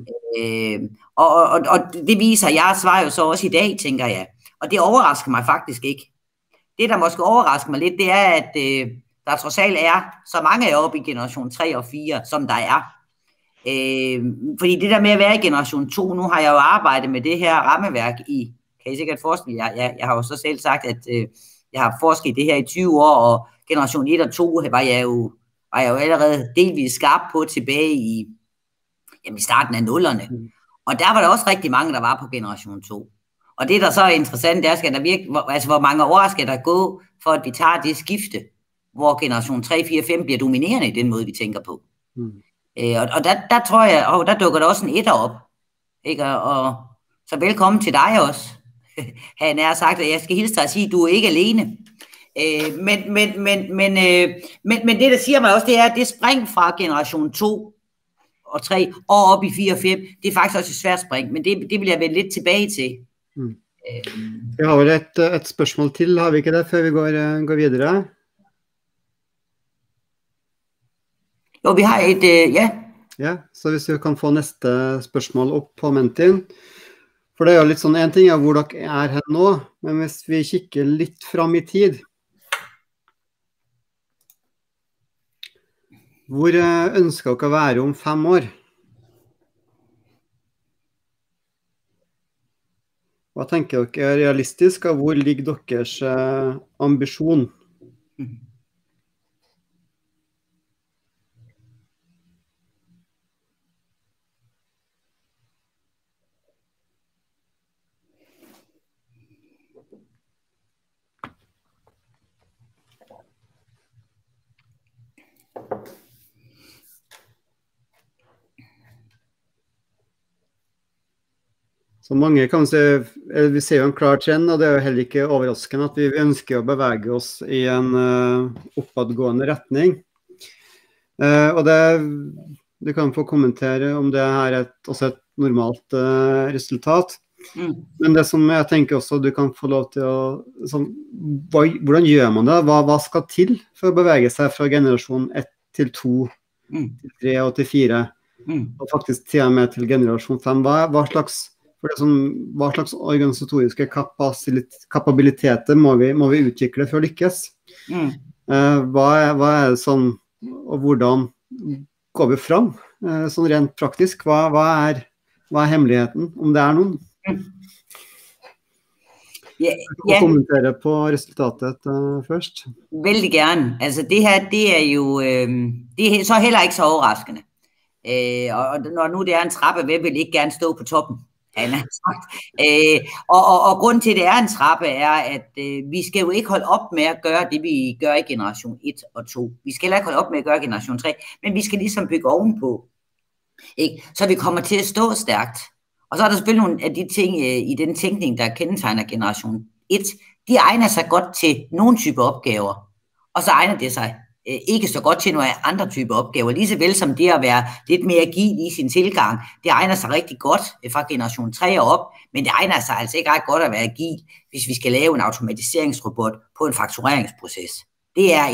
Og det viser jeg svar jo så også i dag, tænker jeg. Og det overrasker mig faktisk ikke. Det, der måske overrasker mig lidt, det er, at der trods alt er så mange oppe i generation 3 og 4, som der er. Fordi det der med at være i generation 2, nu har jeg jo arbejdet med det her rammeværk i, kan I sikkert forestille jer, jeg har jo så selv sagt, at jeg har forsket det her i 20 år, og generation 1 og 2 var jeg jo allerede delvis skarp på tilbage i starten af 0'erne. Og der var der også rigtig mange, der var på generation 2. Og det, der så er interessant, der skal der hvor mange år skal der gå, for at vi tager det skifte, hvor generation 3, 4, 5 bliver dominerende i den måde, vi tænker på. Og der tror jeg, der dukker der også en etter op. Ikke? Og så velkommen til dig også. Han har sagt, at jeg skal hilse dig og sige, at du er ikke alene. Men det, der siger mig også, det er, at det spring fra generation 2 og 3 og op i 4 og 5, det er faktisk også et svært spring, men det vil jeg vende lidt tilbage til. Vi har vel et spørsmål til, har vi ikke det, før vi går videre? Jo, vi har et, ja. Ja, så hvis vi kan få neste spørsmål opp på Mentin. For det er jo litt sånn, en ting er hvor dere er her nå, men hvis vi kikker litt fram i tid, hvor ønsker dere å være om 5 år? Hva tenker dere er realistisk, og hvor ligger deres ambisjon? Så mange kan vi ser jo en klar trend, og det er jo heller ikke overraskende at vi ønsker å bevege oss i en oppadgående retning. Og du kan få kommentere om det her er også et normalt resultat. Men det som jeg tenker også du kan få lov til å, hvordan gjør man det? Hva skal til for å bevege seg fra generasjon 1 til 2, til 3 og til 4, og faktisk til og med til generasjon 5? Hva slags organisatoriske kapabiliteter må vi utvikle for å lykkes? Hva er det sånn, og hvordan går vi fram? Sånn rent praktisk, hva er hemmeligheten, om det er noen? Kommentere på resultatet først. Veldig gerne. Altså det her, det er jo det er så heller ikke så overraskende. Og når nu det er en trappe, hvem vil ikke gerne stå på toppen? Og grunden til, at det er en trappe, er, at vi skal jo ikke holde op med at gøre det, vi gør i generation 1 og 2. Vi skal heller ikke holde op med at gøre i generation 3, men vi skal ligesom bygge ovenpå. Ikke? Så vi kommer til at stå stærkt. Og så er der selvfølgelig nogle af de ting i den tænkning, der kendetegner generation 1. De egner sig godt til nogle typer opgaver, og så egner det sig ikke så godt til nogle andre typer opgaver. Lige så vel som det at være lidt mere agil i sin tilgang, det egner sig rigtig godt fra generation 3 og op, men det egner sig altså ikke ret godt at være agil, hvis vi skal lave en automatiseringsrobot på en faktureringsproces. Det er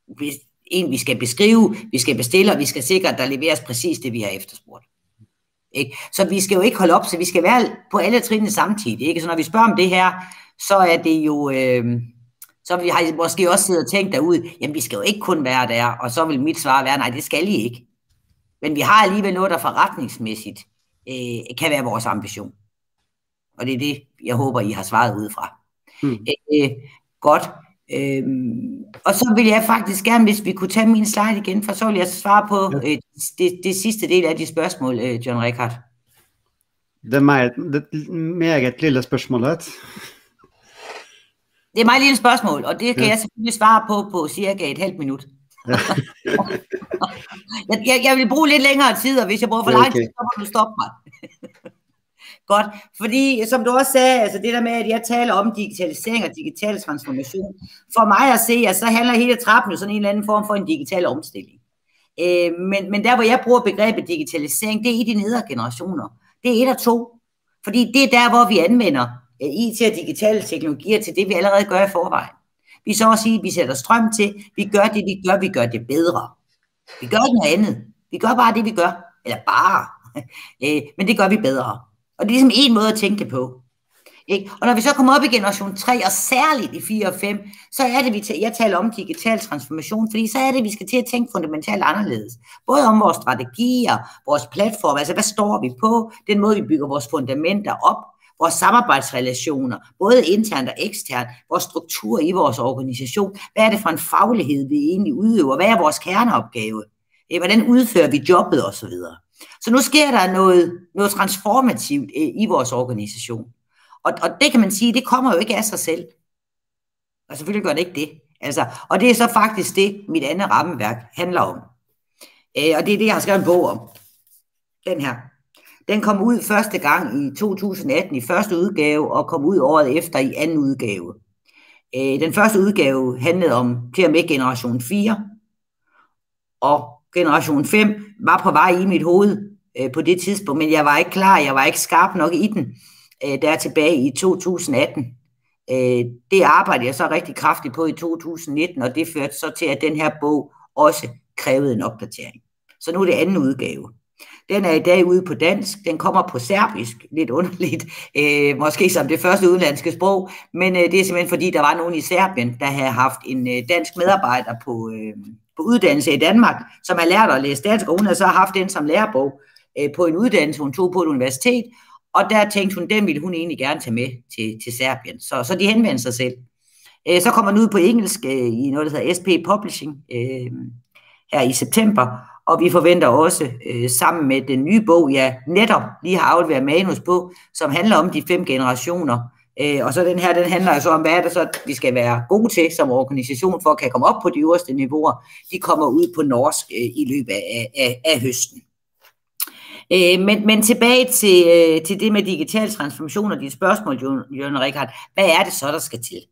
en vi skal beskrive, vi skal bestille, og vi skal sikre, at der leveres præcis det, vi har efterspurgt. Ikke? Så vi skal jo ikke holde op, så vi skal være på alle trinene samtidig. Ikke? Så når vi spørger om det her, så er det jo, så vi har måske også siddet og tænkt derude, jamen vi skal jo ikke kun være der, og så vil mit svar være, nej, det skal I ikke. Men vi har alligevel noget, der forretningsmæssigt kan være vores ambition. Og det er det, jeg håber, I har svaret udefra. Godt. Og så vil jeg faktisk gerne, hvis vi kunne tage min slide igen, for så vil jeg svare på det sidste del af de spørgsmål, John Richard. Det er meget lille spørsmålet. Det er meget lille spørgsmål, og det kan jeg selvfølgelig svare på cirka et halvt minut. Ja. jeg vil bruge lidt længere tid, og hvis jeg bruger for lang tid, så må du stoppe mig. Godt, fordi som du også sagde, altså det der med, at jeg taler om digitalisering og digital transformation, for mig at se, at så handler hele trappen jo sådan en eller anden form for en digital omstilling. Men der, hvor jeg bruger begrebet digitalisering, det er i de nedre generationer. Det er 1 og 2, fordi det er der, hvor vi anvender IT og digitale teknologier til det, vi allerede gør i forvejen. Vi så at sige, at vi sætter strøm til, vi gør det, vi gør det bedre. Vi gør ikke noget andet. Vi gør bare det, vi gør. Eller bare. Men det gør vi bedre. Og det er ligesom en måde at tænke på. Ikke? Og når vi så kommer op i generation 3, og særligt i 4 og 5, så er det, jeg taler om digital transformation, fordi så er det, vi skal til at tænke fundamentalt anderledes. Både om vores strategier, vores platform, altså hvad står vi på, den måde, vi bygger vores fundamenter op, vores samarbejdsrelationer, både internt og eksternt, vores struktur i vores organisation, hvad er det for en faglighed, vi egentlig udøver, hvad er vores kerneopgave, hvordan udfører vi jobbet osv. Så nu sker der noget transformativt i vores organisation. Og det kan man sige, det kommer jo ikke af sig selv. Og selvfølgelig gør det ikke det. Altså, og det er så faktisk det, mit andet rammeværk handler om. Og det er det, jeg har skrevet en bog om. Den her. Den kom ud første gang i 2018 i første udgave, og kom ud året efter i anden udgave. Den første udgave handlede om til og med generation 4, og generation 5 var på vej i mit hoved på det tidspunkt, men jeg var ikke klar, jeg var ikke skarp nok i den, der tilbage i 2018. Det arbejdede jeg så rigtig kraftigt på i 2019, og det førte så til, at den her bog også krævede en opdatering. Så nu er det anden udgave. Den er i dag ude på dansk, den kommer på serbisk, lidt underligt, måske som det første udenlandske sprog, men det er simpelthen fordi, der var nogen i Serbien, der havde haft en dansk medarbejder på uddannelse i Danmark, som har lært at læse dansk, og hun har så haft den som lærebog på en uddannelse, hun tog på et universitet, og der tænkte hun, den ville hun egentlig gerne tage med til Serbien, så de henvendte sig selv. Så kommer den ud på engelsk i noget, der hedder SP Publishing her i september, og vi forventer også sammen med den nye bog, jeg netop lige har afleveret manus på, som handler om de 5 generationer. Og så den her, den handler altså om, hvad er det så, vi skal være gode til som organisation, for at kan komme op på de øverste niveauer. De kommer ud på norsk i løbet af høsten. Men tilbage til det med digital transformation og de spørgsmål, Jørgen Richard, hvad er det så, der skal til?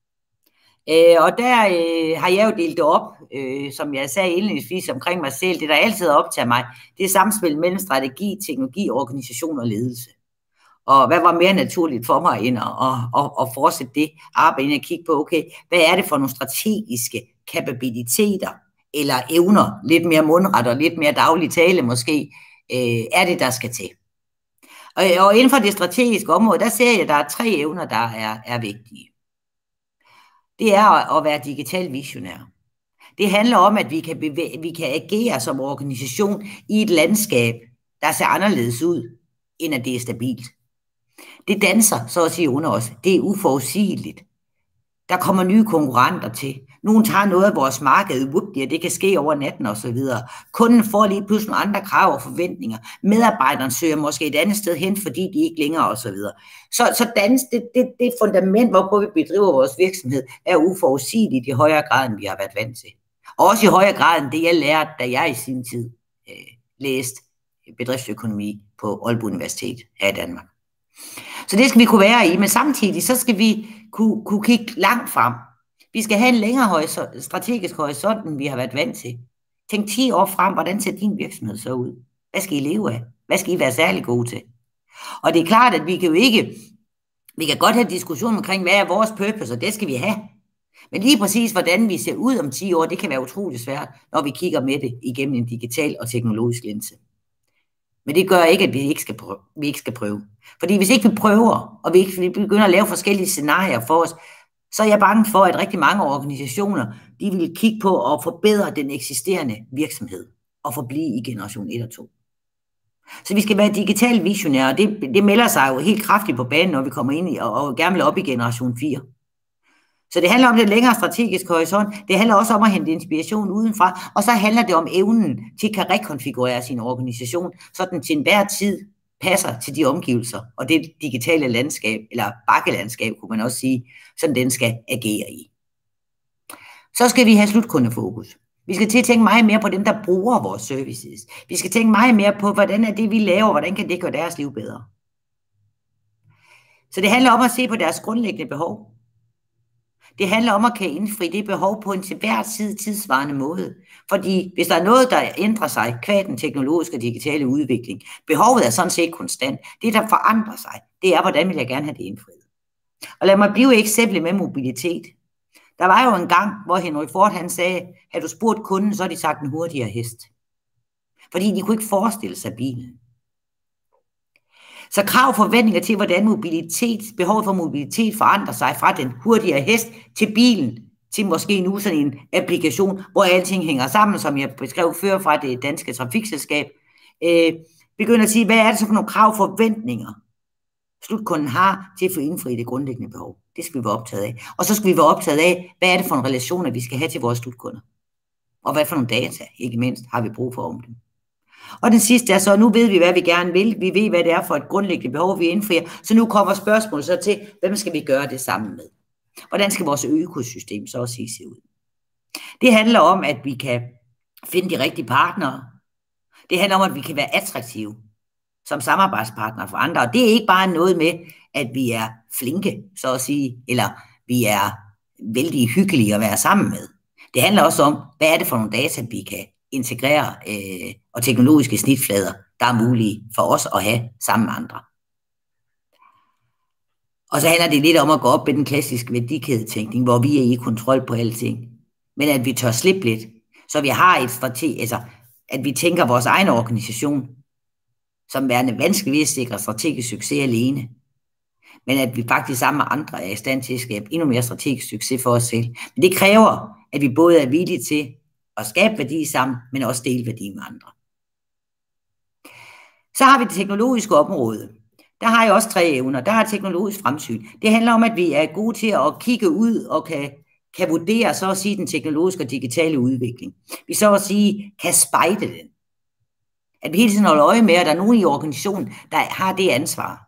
Og der har jeg jo delt det op, som jeg sagde indledningsvis omkring mig selv. Det, der altid optager mig, det er samspil mellem strategi, teknologi, organisation og ledelse. Og hvad var mere naturligt for mig end at fortsætte det arbejde, end at kigge på, okay, hvad er det for nogle strategiske kapabiliteter eller evner, lidt mere mundret og lidt mere daglig tale måske, er det, der skal til. Og inden for det strategiske område, der ser jeg, at der er 3 evner, der er vigtige. Det er at være digital visionær. Det handler om, at vi kan agere som organisation i et landskab, der ser anderledes ud, end at det er stabilt. Det danser, så at sige, under os. Det er uforudsigeligt. Der kommer nye konkurrenter til. Nogen tager noget af vores marked, og det kan ske over natten og så videre. Kunden får lige pludselig nogle andre krav og forventninger. Medarbejderen søger måske et andet sted hen, fordi de ikke længere og så videre. Så det fundament, hvorpå vi bedriver vores virksomhed, er uforudsigeligt i højere grad, end vi har været vant til. Og også i højere grad, end det jeg lærte, da jeg i sin tid læste bedriftsøkonomi på Aalborg Universitet her i Danmark. Så det skal vi kunne være i, men samtidig så skal vi kunne kigge langt frem. Vi skal have en længere strategisk horisont, end vi har været vant til. Tænk 10 år frem, hvordan ser din virksomhed så ud? Hvad skal I leve af? Hvad skal I være særlig gode til? Og det er klart, at vi kan godt have diskussion omkring, hvad er vores purpose, og det skal vi have. Men lige præcis, hvordan vi ser ud om 10 år, det kan være utroligt svært, når vi kigger med det igennem en digital og teknologisk linse. Men det gør ikke, at vi ikke skal prøve. Fordi hvis ikke vi prøver, og vi begynder at lave forskellige scenarier for os, så er jeg bange for, at rigtig mange organisationer, de vil kigge på at forbedre den eksisterende virksomhed og forblive i generation 1 og 2. Så vi skal være digitale visionære, og det melder sig jo helt kraftigt på banen, når vi kommer ind i og gerne vil op i generation 4. Så det handler om det længere strategiske horisont, det handler også om at hente inspiration udenfra, og så handler det om evnen til at rekonfigurere sin organisation, så den til enhver tid passer til de omgivelser, og det digitale landskab, eller bakkelandskab, kunne man også sige, som den skal agere i. Så skal vi have slutkundefokus. Vi skal til at tænke meget mere på dem, der bruger vores services. Vi skal tænke meget mere på, hvordan er det, vi laver, hvordan kan det gøre deres liv bedre. Så det handler om at se på deres grundlæggende behov. Det handler om at kan indfri det behov på en til hver tid tidsvarende måde. Fordi hvis der er noget, der ændrer sig, qua den teknologiske og digitale udvikling, behovet er sådan set konstant. Det, der forandrer sig, det er, hvordan vil jeg gerne have det indfriet. Og lad mig blive et eksempel med mobilitet. Der var jo en gang, hvor Henry Ford han sagde, havde du spurgt kunden, så har de sagt en hurtigere hest. Fordi de kunne ikke forestille sig bilen. Så krav og forventninger til, hvordan behovet for mobilitet forandrer sig fra den hurtigere hest til bilen, til måske nu sådan en applikation, hvor alting hænger sammen, som jeg beskrev før fra det danske trafikselskab, begynder at sige, hvad er det så for nogle krav og forventninger, slutkunden har til at få indfri det grundlæggende behov. Det skal vi være optaget af. Og så skal vi være optaget af, hvad er det for en relation, vi skal have til vores slutkunder. Og hvad for nogle data, ikke mindst, har vi brug for om dem. Og den sidste er så, nu ved vi, hvad vi gerne vil. Vi ved, hvad det er for et grundlæggende behov, vi indfrier. Så nu kommer spørgsmålet så til, hvem skal vi gøre det sammen med? Hvordan skal vores økosystem så også se ud? Det handler om, at vi kan finde de rigtige partnere. Det handler om, at vi kan være attraktive som samarbejdspartnere for andre. Og det er ikke bare noget med, at vi er flinke, så at sige, eller vi er vældig hyggelige at være sammen med. Det handler også om, hvad er det for nogle data, vi kan integrere og teknologiske snitflader, der er mulige for os at have sammen med andre. Og så handler det lidt om at gå op med den klassiske værdikædetænkning, hvor vi er i kontrol på alting. Men at vi tør slippe lidt, så vi har at vi tænker vores egen organisation som værende vanskeligt at sikre strategisk succes alene. Men at vi faktisk sammen med andre er i stand til at skabe endnu mere strategisk succes for os selv. Men det kræver, at vi både er villige til at skabe værdi sammen, men også dele værdi med andre. Så har vi det teknologiske område. Der har jeg også 3 evner. Der er teknologisk fremsyn. Det handler om, at vi er gode til at kigge ud og kan vurdere, så at sige, den teknologiske og digitale udvikling. Vi så at sige, kan spejde den. At vi hele tiden holder øje med, at der er nogen i organisationen, der har det ansvar.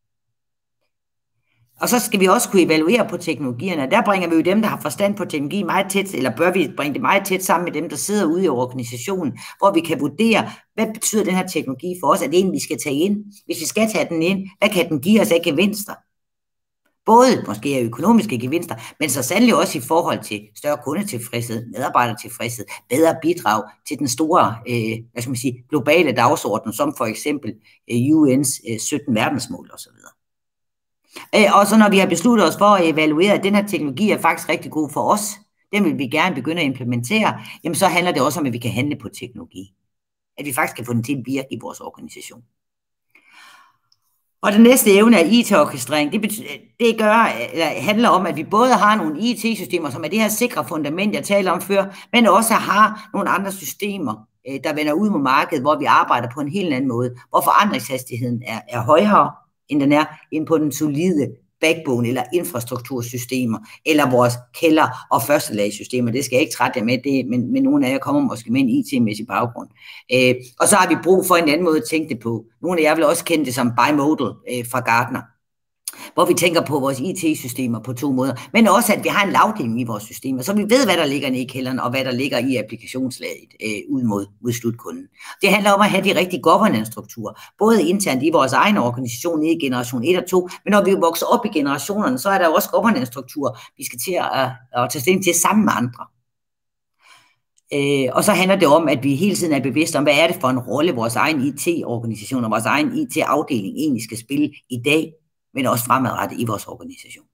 Og så skal vi også kunne evaluere på teknologierne. Der bringer vi jo dem, der har forstand på teknologi meget tæt, eller bør vi bringe det meget tæt sammen med dem, der sidder ude i organisationen, hvor vi kan vurdere, hvad betyder den her teknologi for os? Er det en, vi skal tage ind? Hvis vi skal tage den ind, hvad kan den give os af gevinster? Både måske af økonomiske gevinster, men så sandelig også i forhold til større kundetilfredshed, medarbejdertilfredshed, bedre bidrag til den store globale dagsorden, som for eksempel UN's 17 verdensmål osv. Og så når vi har besluttet os for at evaluere, at den her teknologi er faktisk rigtig god for os, den vil vi gerne begynde at implementere, jamen så handler det også om, at vi kan handle på teknologi. At vi faktisk kan få den til at virke i vores organisation. Og den næste evne er IT-orkestrering. Det handler om, at vi både har nogle IT-systemer, som er det her sikre fundament, jeg talte om før, men også har nogle andre systemer, der vender ud mod markedet, hvor vi arbejder på en helt anden måde, hvor forandringshastigheden er højere, end den er inde på den solide backbone eller infrastruktursystemer, eller vores kælder- og førstelagssystemer. Det skal jeg ikke trætte jer med, men nogle af jer kommer måske med en IT-mæssig baggrund. Og så har vi brug for en anden måde at tænke det på. Nogle af jer vil også kende det som bimodal fra Gartner, hvor vi tænker på vores IT-systemer på 2 måder, men også at vi har en lavdeling i vores systemer, så vi ved, hvad der ligger nede i kælderen, og hvad der ligger i applikationslaget ud mod slutkunden. Det handler om at have de rigtige governance-strukturer, både internt i vores egen organisation i generation 1 og 2, men når vi vokser op i generationerne, så er der jo også governance-strukturer, vi skal til at tage stilling til sammen med andre. Og så handler det om, at vi hele tiden er bevidste om, hvad er det for en rolle vores egen IT-organisation og vores egen IT-afdeling egentlig skal spille i dag, men også fremadrettet i vores organisation.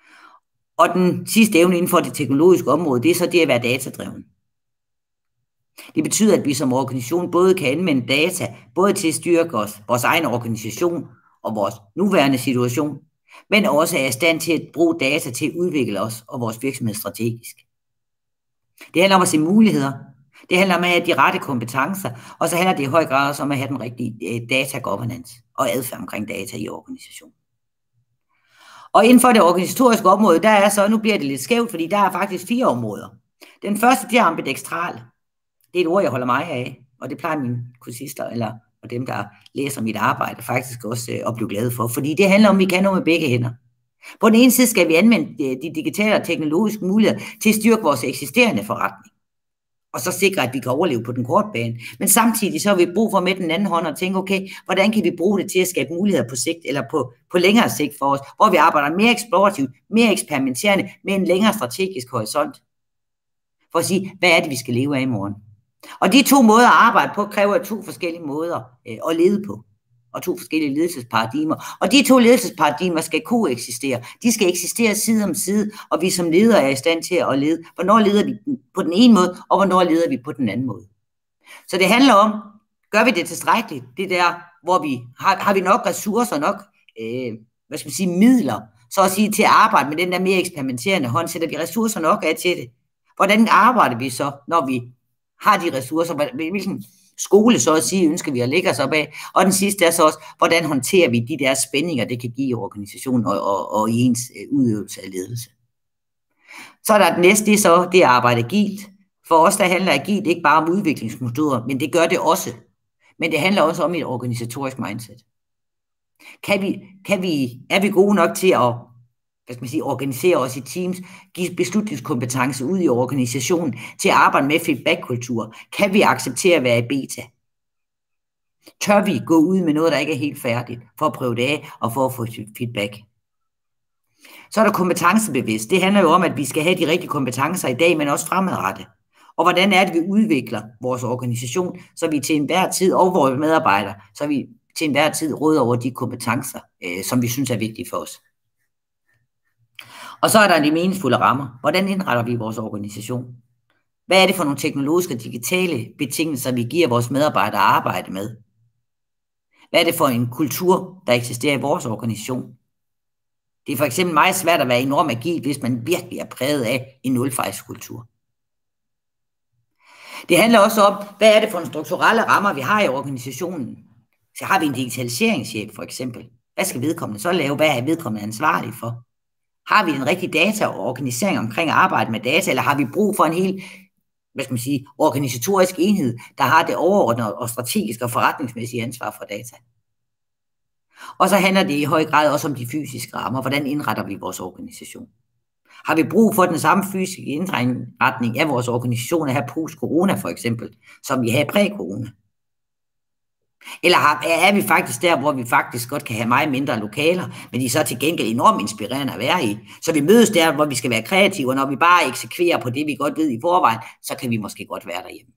Og den sidste evne inden for det teknologiske område, det er så det at være datadreven. Det betyder, at vi som organisation både kan anvende data, både til at styrke vores egen organisation og vores nuværende situation, men også er i stand til at bruge data til at udvikle os og vores virksomhed strategisk. Det handler om at se muligheder. Det handler om at have de rette kompetencer, og så handler det i høj grad også om at have den rigtige data governance og adfærd omkring data i organisationen. Og inden for det organisatoriske område, der er så, nu bliver det lidt skævt, fordi der er faktisk 4 områder. Den første, det er ambidextral. Det er et ord, jeg holder mig af, og det plejer mine kursister og dem, der læser mit arbejde, faktisk også at blive glade for, fordi det handler om, at vi kan noget med begge hænder. På den ene side skal vi anvende de digitale og teknologiske muligheder til at styrke vores eksisterende forretning, og så sikre, at vi kan overleve på den korte bane. Men samtidig så har vi brug for med den anden hånd at tænke, okay, hvordan kan vi bruge det til at skabe muligheder på sigt, eller på længere sigt for os, hvor vi arbejder mere eksplorativt, mere eksperimenterende, med en længere strategisk horisont, for at sige, hvad er det, vi skal leve af i morgen. Og de 2 måder at arbejde på kræver 2 forskellige måder at lede på, og 2 forskellige ledelsesparadigmer. Og de 2 ledelsesparadigmer skal koeksistere. De skal eksistere side om side, og vi som ledere er i stand til at lede. Hvornår leder vi på den ene måde, og hvornår leder vi på den anden måde. Så det handler om, gør vi det tilstrækkeligt? Det der, hvor vi har vi nok ressourcer, nok midler, så at sige, til at arbejde med den der mere eksperimenterende hånd. Sætter vi ressourcer nok af til det? Hvordan arbejder vi så, når vi har de ressourcer? Hvilken skole, så at sige, ønsker vi at lægge os op af? Og den sidste er så også, hvordan håndterer vi de der spændinger, det kan give i organisationen og i ens udøvelse af ledelse. Så er der det næste, det er at arbejde agilt. For os, der handler agilt ikke bare om udviklingsmetoder, men det gør det også. Men det handler også om et organisatorisk mindset. Er vi gode nok til at organisere os i teams, give beslutningskompetence ud i organisationen, til at arbejde med feedback-kultur? Kan vi acceptere at være i beta? Tør vi gå ud med noget, der ikke er helt færdigt, for at prøve det af og for at få feedback? Så er der kompetencebevidst. Det handler jo om, at vi skal have de rigtige kompetencer i dag, men også fremadrettet. Og hvordan er det, vi udvikler vores organisation, så vi til enhver tid, og vores medarbejdere, så vi til enhver tid råder over de kompetencer, som vi synes er vigtige for os. Og så er der de meningsfulde rammer. Hvordan indretter vi vores organisation? Hvad er det for nogle teknologiske og digitale betingelser, vi giver vores medarbejdere at arbejde med? Hvad er det for en kultur, der eksisterer i vores organisation? Det er for eksempel meget svært at være enormt agil, hvis man virkelig er præget af en nulfejlskultur. Det handler også om, hvad er det for nogle strukturelle rammer, vi har i organisationen? Så har vi en digitaliseringschef for eksempel. Hvad skal vedkommende så lave? Hvad er vedkommende ansvarlig for? Har vi en rigtig data og organisering omkring arbejde med data, eller har vi brug for en helt, organisatorisk enhed, der har det overordnede og strategiske og forretningsmæssige ansvar for data? Og så handler det i høj grad også om de fysiske rammer. Hvordan indretter vi vores organisation? Har vi brug for den samme fysiske indretning af vores organisation her post-corona for eksempel, som vi havde præ-corona? Eller er vi faktisk der, hvor vi faktisk godt kan have meget mindre lokaler, men de er så til gengæld enormt inspirerende at være i. Så vi mødes der, hvor vi skal være kreative, og når vi bare eksekverer på det, vi godt ved i forvejen, så kan vi måske godt være derhjemme.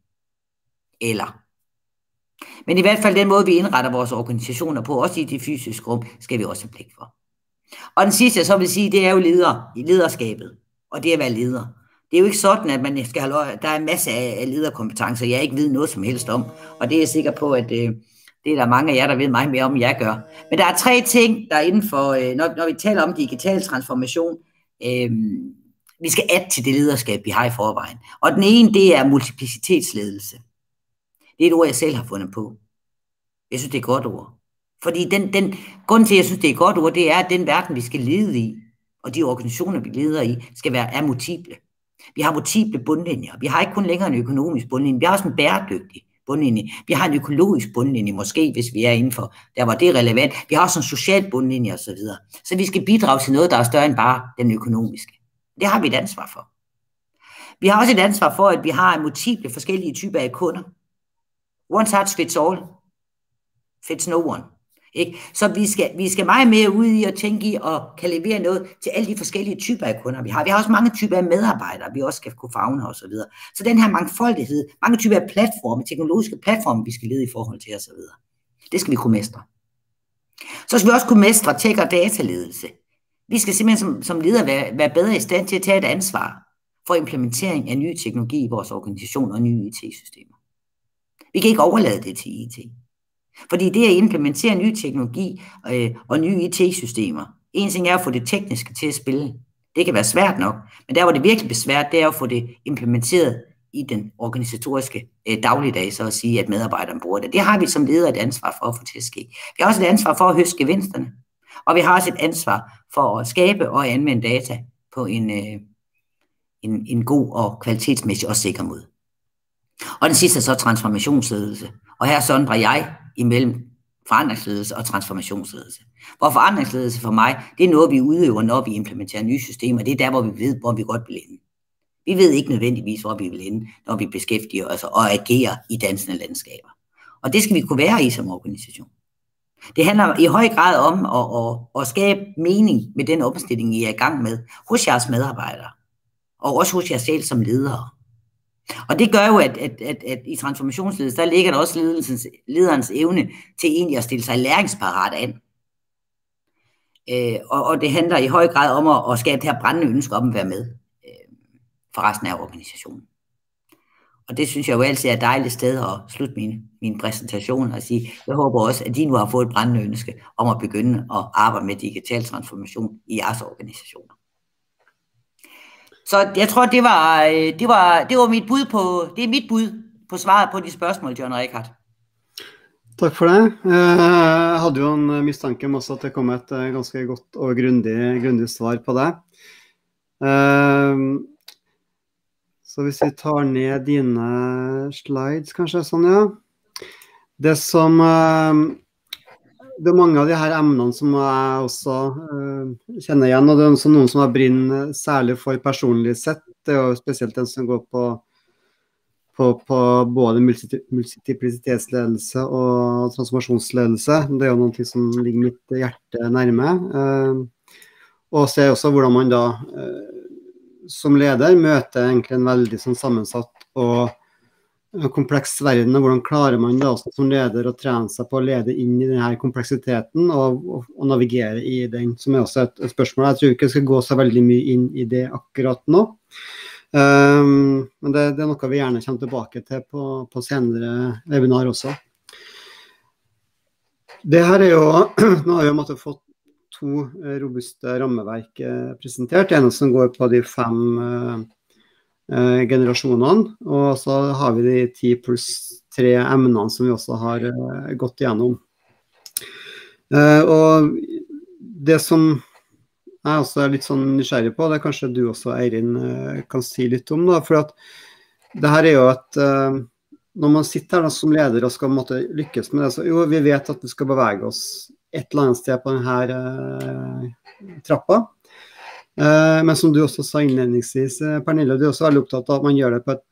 Men i hvert fald den måde, vi indretter vores organisationer på, også i det fysiske rum, skal vi også have blik for. Og den sidste, jeg så vil sige, det er jo lederskabet, og det at være leder. Det er jo ikke sådan, at man skal have der er en masse af lederkompetencer, jeg ikke ved noget som helst om, og det er jeg sikker på, at det er der mange af jer, der ved meget mere om, jeg gør. Men der er 3 ting, der er inden for, når vi taler om digital transformation, vi skal adde til det lederskab, vi har i forvejen. Og den ene, det er multiplicitetsledelse. Det er et ord, jeg selv har fundet på. Jeg synes, det er et godt ord. Fordi grunden til, at jeg synes, det er et godt ord, det er, at den verden, vi skal lede i, og de organisationer, vi leder i, er multiple. Vi har multiple bundlinjer. Vi har ikke kun længere en økonomisk bundlinje, vi har også en bæredygtig bundlinje. Vi har en økologisk bundlinje, måske, hvis vi er inden for, der hvor det er relevant. Vi har også en social bundlinje osv. Så vi skal bidrage til noget, der er større end bare den økonomiske. Det har vi et ansvar for. Vi har også et ansvar for, at vi har multiple forskellige typer af kunder. One size fits all. Fits no one. Ikke? Så vi skal meget mere ud i at tænke i og kan levere noget til alle de forskellige typer af kunder, vi har. Vi har også mange typer af medarbejdere, vi også skal kunne favne og så videre. Så den her mangfoldighed, mange typer af platforme, teknologiske platforme, vi skal lede i forhold til og så videre. Det skal vi kunne mestre. Så skal vi også kunne mestre tech- og dataledelse. Vi skal simpelthen som ledere være bedre i stand til at tage et ansvar for implementering af ny teknologi i vores organisation og nye IT-systemer. Vi kan ikke overlade det til IT. Fordi det at implementere ny teknologi og nye IT-systemer, en ting er at få det tekniske til at spille. Det kan være svært nok, men der hvor det virkelig bliver svært, det er at få det implementeret i den organisatoriske dagligdag, så at sige, at medarbejderne bruger det. Det har vi som leder et ansvar for at få til at ske. Vi har også et ansvar for at høste gevinsterne, og vi har også et ansvar for at skabe og anvende data på en god og kvalitetsmæssig og sikker måde. Og den sidste er så transformationsledelse. Og her sondrer jeg imellem forandringsledelse og transformationsledelse. Hvor forandringsledelse for mig, det er noget, vi udøver, når vi implementerer nye systemer. Det er der, hvor vi ved, hvor vi godt vil ende. Vi ved ikke nødvendigvis, hvor vi vil ende, når vi beskæftiger os og agerer i dansende landskaber. Og det skal vi kunne være i som organisation. Det handler i høj grad om at skabe mening med den omstilling, I er i gang med, hos jeres medarbejdere, og også hos jer selv som ledere. Og det gør jo, at i transformationsledelse, der ligger der også lederens evne til egentlig at stille sig læringsparat an. Og det handler i høj grad om at skabe det her brændende ønske om at være med for resten af organisationen. Og det synes jeg jo altid er et dejligt sted at slutte min præsentation og sige, jeg håber også, at I nu har fået et brændende ønske om at begynde at arbejde med digital transformation i jeres organisationer. Så jeg tror, det var mit bud på svaret på de spørgsmål, John Rikard. Takk for det. Jeg hadde jo en mistanke om også at det kom et ganske godt og grundig svar på det. Så hvis vi tar ned dine slides, kanskje sånn, ja. Det er mange av de her emnene som jeg også kjenner igjen, og det er også noen som har brenner særlig for personlig sett. Det er jo spesielt den som går på både multiplisitetsledelse og transformasjonsledelse. Det er jo noe som ligger mitt hjerte nærme. Og se også hvordan man da som leder møter egentlig en veldig sånn sammensatt og kompleks verden, og hvordan klarer man da også som leder å trene seg på å lede inn i denne kompleksiteten og navigere i den, som er også et spørsmål. Jeg tror ikke jeg skal gå så veldig mye inn i det akkurat nå, men det er noe vi gjerne kommer tilbake til på senere webinar også. Det her er jo, nå har vi måttet fått 2 robuste rammeverk presentert, en som går på de 5 generasjonene, og så har vi de 10+3 emnene som vi også har gått igjennom. Og det som jeg også er litt sånn nysgjerrig på, det er kanskje du også, Eirin, kan si litt om da, for at det her er jo når man sitter her som leder og skal måtte lykkes med det, så jo, vi vet at vi skal bevege oss et eller annet sted på denne trappa. Men som du også sa innledningsvis, Pernille, du er også veldig opptatt av at man gjør det på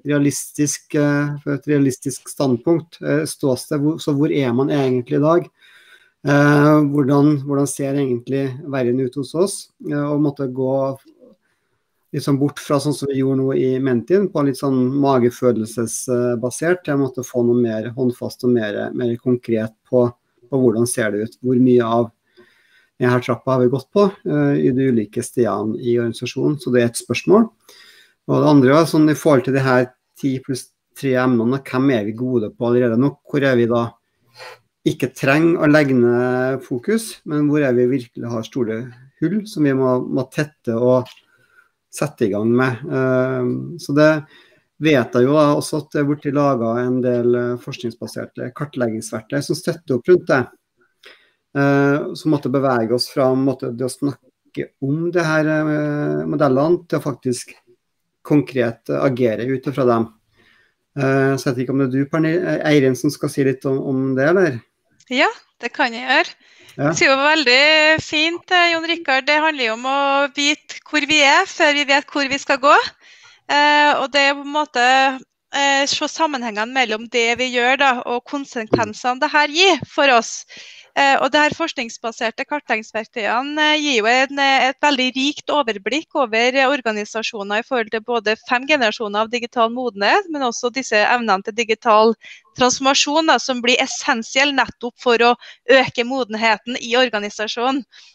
et realistisk standpunkt, ståsted, så hvor er man egentlig i dag? Hvordan ser egentlig verden ut hos oss? Og måtte gå liksom bort fra sånn som vi gjorde nå i Mentin, på litt sånn magefølelsesbasert, til å måtte få noe mer håndfast og mer konkret på hvordan ser det ut, hvor mye av denne trappa har vi gått på i de ulike stedene i organisasjonen, så det er et spørsmål. Og det andre er sånn i forhold til de her 10+3 emnene, hvem er vi gode på allerede nå? Hvor er vi da ikke trenger å legge ned fokus, men hvor er vi virkelig har store hull som vi må tette og sette i gang med. Så det vet jeg jo da også at det er blitt laget en del forskningsbaserte kartleggingsverktøy som støtter opp rundt det. Så måtte bevege oss fra det å snakke om det her modellene til å faktisk konkret agere ut fra dem. Så jeg vet ikke om det er du, Pernille, Eirin, som skal si litt om det, eller? Ja, det kan jeg gjøre. Det sier jo veldig fint, Jon Rikard. Det handler jo om å vite hvor vi er, før vi vet hvor vi skal gå. Og det er på en måte se sammenhengene mellom det vi gjør da, og konsekvensene det her gir for oss. Og det her forskningsbaserte kartleggingsverktøyene gir jo et veldig rikt overblikk over organisasjoner i forhold til både 5 generasjoner av digital modenhet, men også disse evnene til digital transformasjon da, som blir essensiell nettopp for å øke modenheten i organisasjonen.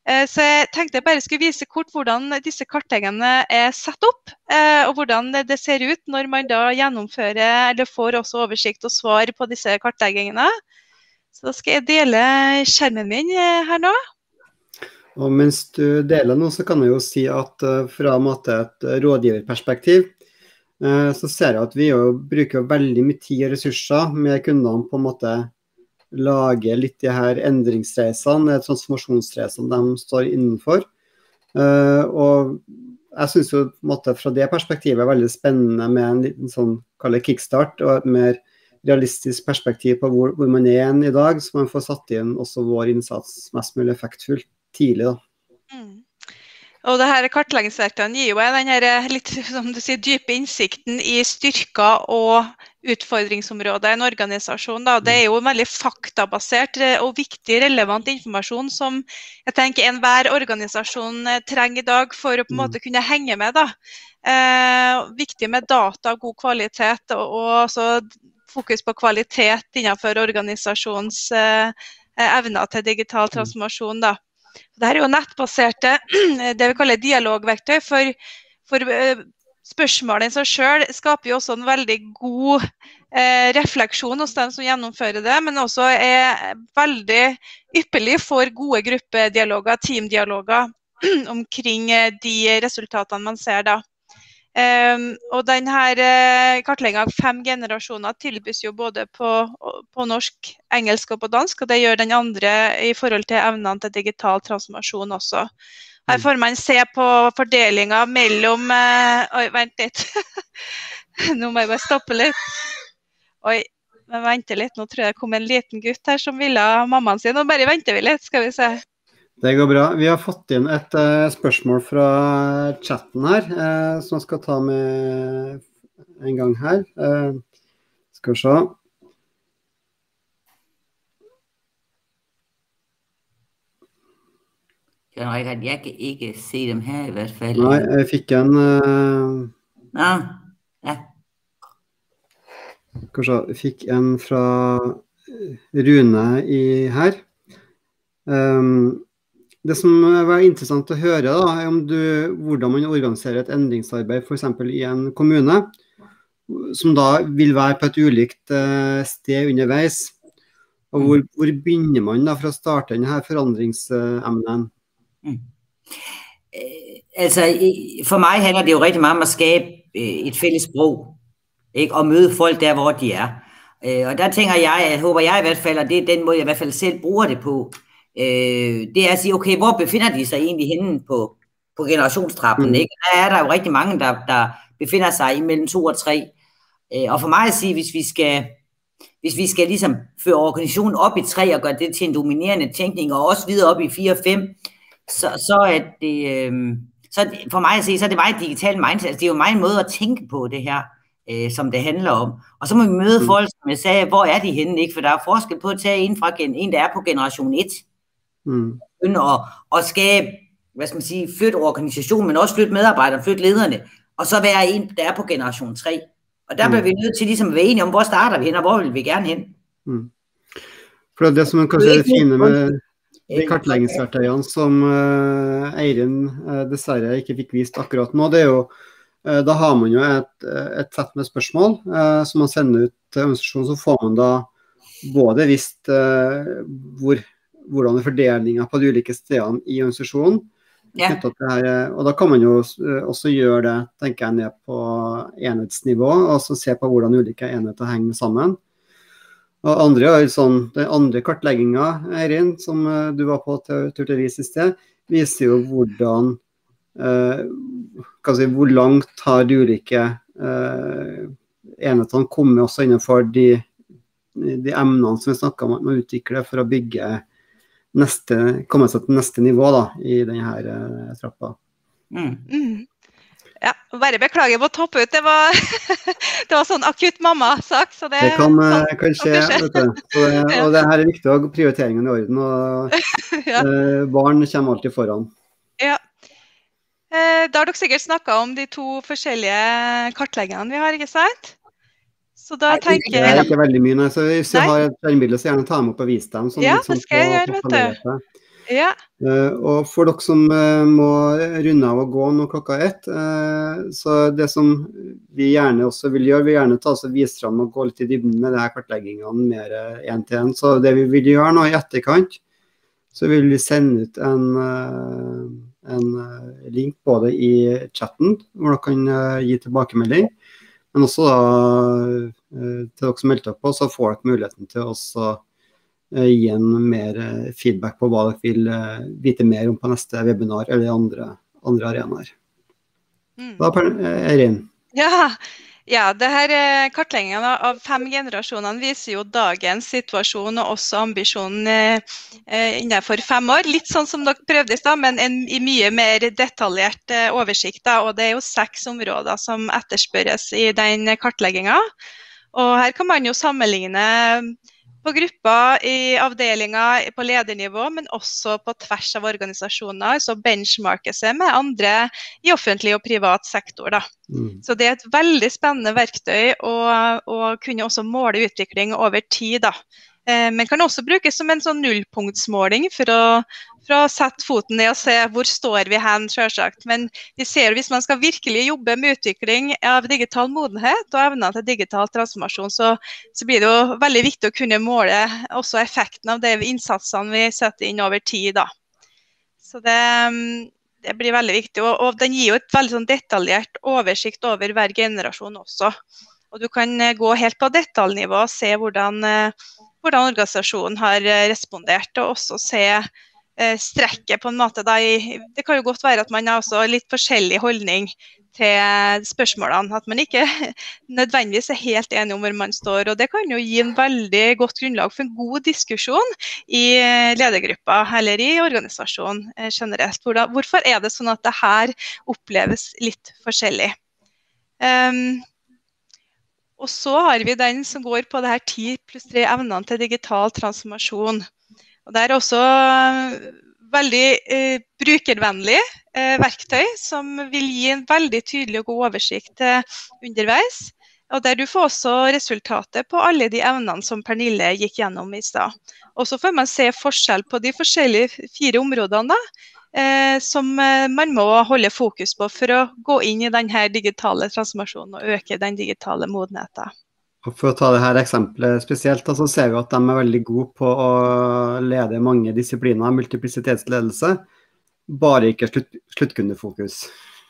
Så jeg tenkte jeg bare skulle vise kort hvordan disse kartleggene satt opp, og hvordan det ser ut når man da gjennomfører, eller får også oversikt og svar på disse kartleggingene. Så da skal jeg dele skjermen min her nå. Og mens du deler nå, så kan jeg jo si at fra et rådgiverperspektiv, så ser jeg at vi bruker veldig mye tid og ressurser med kundene på en måte lage litt de her endringsreisene, transformasjonsreisene de står innenfor. Og jeg synes jo på en måte, fra det perspektivet veldig spennende med en liten sånn, kallet kickstart, og et mer realistisk perspektiv på hvor man i dag, så man får satt inn også vår innsats mest mulig effektfullt tidlig da. Og det her kartleggingsverktøyen gir jo den her litt, som du sier, dype innsikten i styrker og utfordringsområder i en organisasjon. Da. Det jo veldig faktabasert og viktig, relevant informasjon som jeg tenker enhver organisasjon trenger i dag for å på en måte kunne henge med. Da. Viktig med data og god kvalitet, og også fokus på kvalitet innenfor organisasjons evner til digital transformasjon. Da. Dette jo nettbaserte, det vi kaller dialogverktøy, for spørsmålene i seg selv skaper jo også en veldig god refleksjon hos dem som gjennomfører det, men også veldig ypperlig for gode gruppedialoger, teamdialoger omkring de resultatene man ser da. Og denne kartleggingen av 5 generasjoner tilbys jo både på norsk, engelsk og på dansk, og det gjør den andre i forhold til evnene til digital transformasjon også. Her får man se på fordelingen mellom, oi, vent litt, nå må jeg bare stoppe litt, oi, men vente litt, nå tror jeg det kom en liten gutt her som ville ha mammaen sin, og bare venter vi litt, skal vi se. Det går bra. Vi har fått inn et spørsmål fra chatten her, som jeg skal ta med en gang her. Skal vi se. Jeg kan ikke se dem her i hvert fall. Nei, jeg fikk en... Ja. Skal vi se, jeg fikk en fra Rune her. Det som var interessant å høre da, om hvordan man organiserer et endringsarbeid for eksempel i en kommune, som da vil være på et ulikt sted underveis. Og hvor begynner man da for å starte denne forandringsemnen? Altså, for mig handler det jo rigtig meget om at skabe et fælles sprog, ikke? Og møde folk der, hvor de og der tænker jeg, håber jeg i hvert fald, og det den måde, jeg i hvert fald selv bruger det på, det at sige, okay, hvor befinder de sig egentlig henne på generationstrappen, ikke? Der der jo rigtig mange, der befinder sig imellem 2 og 3. Og for mig at sige, hvis vi skal ligesom føre organisationen op i 3 og gøre det til en dominerende tænkning, og også videre op i 4 og 5, så det, for mig at sige, så er det meget digital mindset. Altså, det er jo meget en måde at tænke på det her, som det handler om. Og så må vi møde folk, som jeg sagde, hvor er de henne, ikke? For der er forskel på at tage en fra en, der er på generation 1. Og skabe, hvad skal man sige, flytte organisationen, men også flytte medarbejdere, flytte lederne, og så være en, der er på generation 3. Og der bliver vi nødt til ligesom at være enige om, hvor starter vi hen, og hvor vil vi gerne hen. For det som kanskje det fine med de kartleggingsverktøyene som Eirin dessverre ikke fikk vist akkurat nå, det jo, da har man jo et sett med spørsmål som man sender ut til organisasjonen, så får man da både visst hvordan fordelingen på de ulike stedene i organisasjonen, og da kan man jo også gjøre det, tenker jeg, ned på enhetsnivå, og så se på hvordan ulike enheter henger sammen. Og andre, den andre kartleggingen, Eirin, som du var på til vis i sted, viser jo hvordan, hvor langt har de ulike enhetene kommet også innenfor de emnene som vi snakket om at man utvikler for å bygge komme seg til neste nivå da, i denne trappa. Ja, bare beklager på topp ut, det var sånn akutt mamma-sak, så det kan skje, vet du. Og det her viktig å prioriteringen i orden, og barn kommer alltid foran. Ja, da har dere sikkert snakket om de 2 forskjellige kartleggingene vi har, ikke sant? Så da tenker jeg... Det ikke veldig mye, så hvis jeg har et skjermbilde, så gjerne ta dem opp og vise dem. Ja, det skal jeg gjøre, vet du. Ja. Og for dere som må runde av og gå nå klokka 1, så det som vi gjerne også vil gjøre, vi gjerne ta oss og vise frem og gå litt i dybden med de her kartleggingene mer en til en. Så det vi vil gjøre nå i etterkant, så vil vi sende ut en link både i chatten, hvor dere kan gi tilbakemelding, men også da, til dere som melder på, så får dere muligheten til å gi en mer feedback på hva dere vil vite mer om på neste webinar eller andre arenaer. Da, Eirin. Ja, det her kartleggingen av 5 generasjonene viser jo dagens situasjon og også ambisjonen innenfor 5 år. Litt sånn som dere prøvde i stad, men i mye mer detaljert oversikt. Og det er jo 6 områder som etterspørres i den kartleggingen. Og her kan man jo sammenligne på grupper, i avdelinger, på ledernivå, men også på tvers av organisasjoner, så benchmarke seg med andre i offentlig og privat sektor. Da. Så det er et veldig spennende verktøy å kunne også måle utvikling over tid. Da. Men kan også brukes som en sånn nullpunktsmåling for å sette foten ned og se hvor står vi hen, selvsagt. Men vi ser hvis man skal virkelig jobbe med utvikling av digital modenhet og evner til digital transformasjon, så blir det jo veldig viktig å kunne måle også effekten av de innsatsene vi setter inn over tid. Da. Så det blir veldig viktig, og den gir jo et veldig sånn detaljert oversikt over hver generasjon også. Og du kan gå helt på detaljnivå og se hvordan organisasjonen har respondert, og også se strekket på en måte. Det kan jo godt være at man har også litt forskjellig holdning til spørsmålene, at man ikke nødvendigvis er helt enig om hvor man står, og det kan jo gi en veldig godt grunnlag for en god diskusjon i ledergruppa eller i organisasjonen generelt. Hvorfor er det sånn at det her oppleves litt forskjellig? Og så har vi den som går på det her 10+3 evnene til digital transformasjon. Og det er også veldig brukervennlig verktøy som vil gi en veldig tydelig og god oversikt underveis. Og der du får også resultatet på alle de evnene som Pernille gikk gjennom i stad. Og så får man se forskjell på de forskjellige 4 områdene som man må holde fokus på for å gå inn i denne digitale transformasjonen og øke den digitale modenheten. Og for å ta det her eksempelet spesielt, så ser vi at de er veldig gode på å lede mange disipliner, multiplisitetsledelse, bare ikke sluttkundefokus.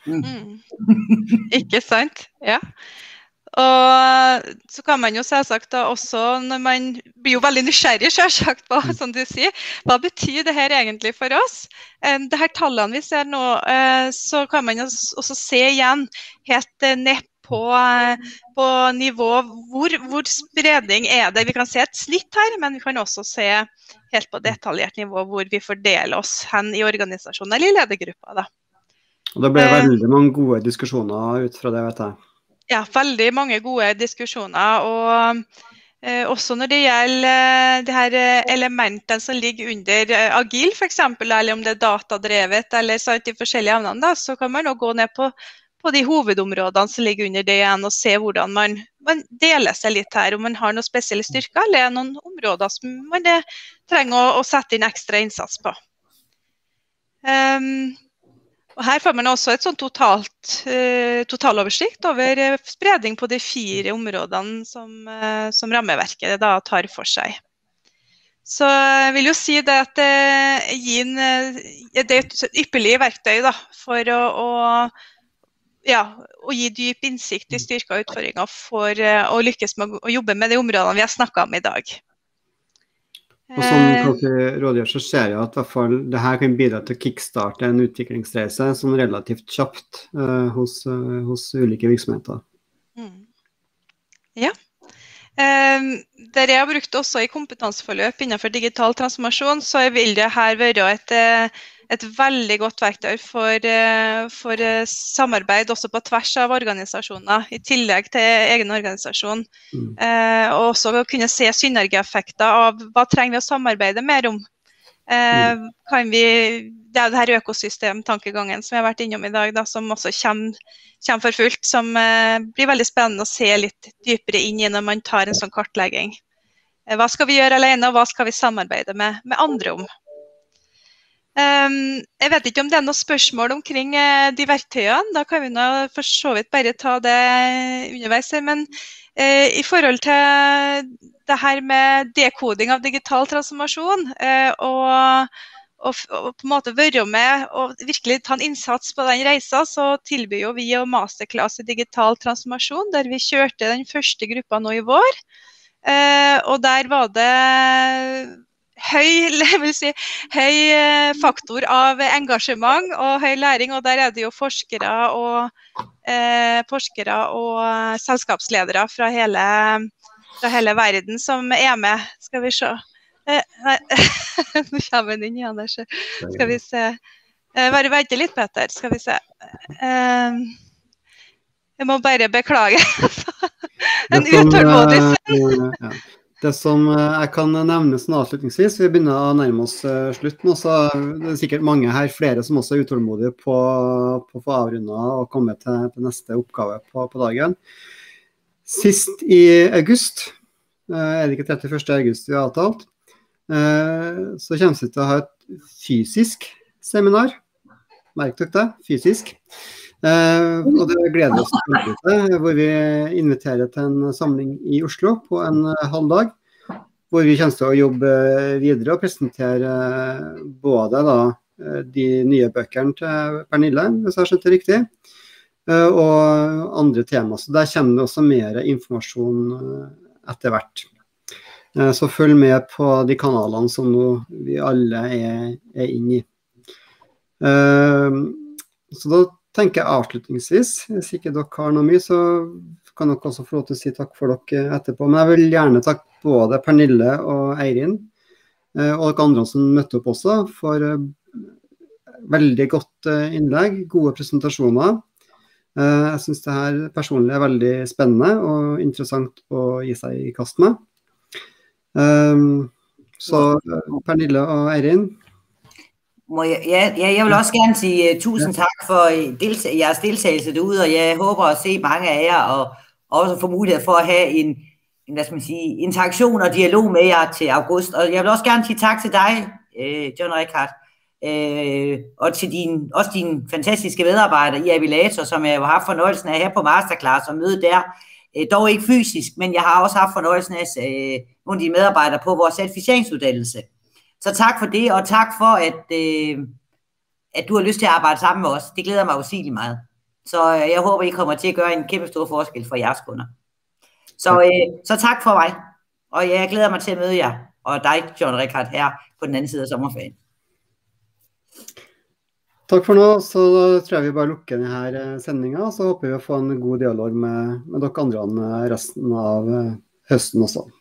Ikke sant? Ja. Og så kan man jo selvsagt da også, når man blir jo veldig nysgjerrig selvsagt på, som du sier, hva betyr det her egentlig for oss? Det her tallene vi ser nå, så kan man jo også se igjen helt ned på nivå, hvor spredning er det? Vi kan se et snitt her, men vi kan også se helt på detaljert nivå hvor vi fordeler oss hen i organisasjonen eller i ledergruppa. Da. Og det ble veldig mange gode diskusjoner ut fra det, vet jeg. Ja, veldig mange gode diskusjoner, og også når det gjelder de her elementene som ligger under agil for eksempel, eller om det er datadrevet eller så de forskjellige evnene, da, så kan man nå gå ned på de hovedområdene som ligger under det igjen, og se hvordan man deler seg litt her, om man har noen spesielle styrker, eller noen områder som man trenger å sette inn ekstra innsats på. Og her får man også et sånn totaloversikt over spredning på de 4 områdene som rammeverket da tar for seg. Så jeg vil jo si det at det er et ypperlig verktøy da, for å gi dyp innsikt i styrker og utfordringer for å lykkes med å jobbe med de områdene vi har snakket om i dag. Og som dere rådgjør, så ser jeg at i hvert fall det her kan bidra til å kickstarte en utviklingsreise sånn relativt kjapt hos ulike virksomheter. Ja. Der jeg har brukt også i kompetanseforløp innenfor digital transformasjon, så vil det her være et veldig godt verktøy for samarbeid også på tvers av organisasjoner, i tillegg til egen organisasjon. Og også å kunne se synergieffekter av hva trenger vi å samarbeide mer om. Det er det her økosystemtankegangen som jeg har vært innom i dag, da, som også kommer for fullt, som blir veldig spennende å se litt dypere inn i når man tar en sånn kartlegging. Hva skal vi gjøre alene, og hva skal vi samarbeide med andre om? Jeg vet ikke om det noen spørsmål omkring de verktøyene. Da kan vi nå for så vidt bare ta det underveis. Men i forhold til det her med dekoding av digital transformasjon, og på en måte være med og virkelig ta en innsats på den reisa, så tilbyr jo vi jo masterclass i digital transformasjon, der vi kjørte den første gruppa nå i vår. Og der var det høy faktor av engasjement og høy læring, og der det jo forskere og selskapsledere fra hele verden som med. Skal vi se. Nå kommer den inn igjen der, så skal vi se. Bare vente litt, Petter, skal vi se. Jeg må bare beklage. En utålmodig ja. Det som jeg kan nevne sånn avslutningsvis, vi begynner å nærme oss slutt nå, så det sikkert mange her, flere som også utålmodige på å få avrundet og komme til neste oppgave på dagen. Sist i august, det ikke 31. august vi har avtalt, så kommer vi til å ha et fysisk seminar. Merk dere det, fysisk. Og det gleder oss til, hvor vi inviterer til en samling i Oslo på en halv dag, hvor vi kommer til å jobbe videre og presentere både da, de nye bøkene til Pernille, hvis jeg har skjønt det riktig, og andre tema. Så der kommer det også mer informasjon etter hvert. Så følg med på de kanalene som nå vi alle er inne i. Så da tenker jeg avslutningsvis, hvis ikke dere har noe mye, så kan dere også få lov til å si takk for dere etterpå. Men jeg vil gjerne takke både Pernille og Eirin, og dere andre som møtte opp også, for veldig godt innlegg, gode presentasjoner. Jeg synes det her personlig veldig spennende og interessant å gi seg i kast med. Så Pernille og Eirin. Jeg vil også gerne sige tusind tak for jeres deltagelse derude, og jeg håber at se mange af jer, og også få mulighed for at have en interaktion og dialog med jer til august. Og jeg vil også gerne sige tak til dig, John Richard, og til dine fantastiske medarbejdere i Abilator, som jeg har haft fornøjelsen af at have på masterclass og møde der. Dog ikke fysisk, men jeg har også haft fornøjelsen af nogle af de medarbejdere på vores certificeringsuddannelse. Så tak for det, og tak for, at du har lyst til at arbejde sammen med os. Det glæder mig usigeligt meget. Så jeg håber, I kommer til at gøre en kæmpe stor forskel for jeres kunder. Så tak for mig, og jeg glæder mig til at møde jer, og dig, John Richard, her på den anden side af sommerferien. Takk for nå, så tror jeg vi bare lukker denne sendingen, og så håper vi å få en god dialog med dere andre resten av høsten også.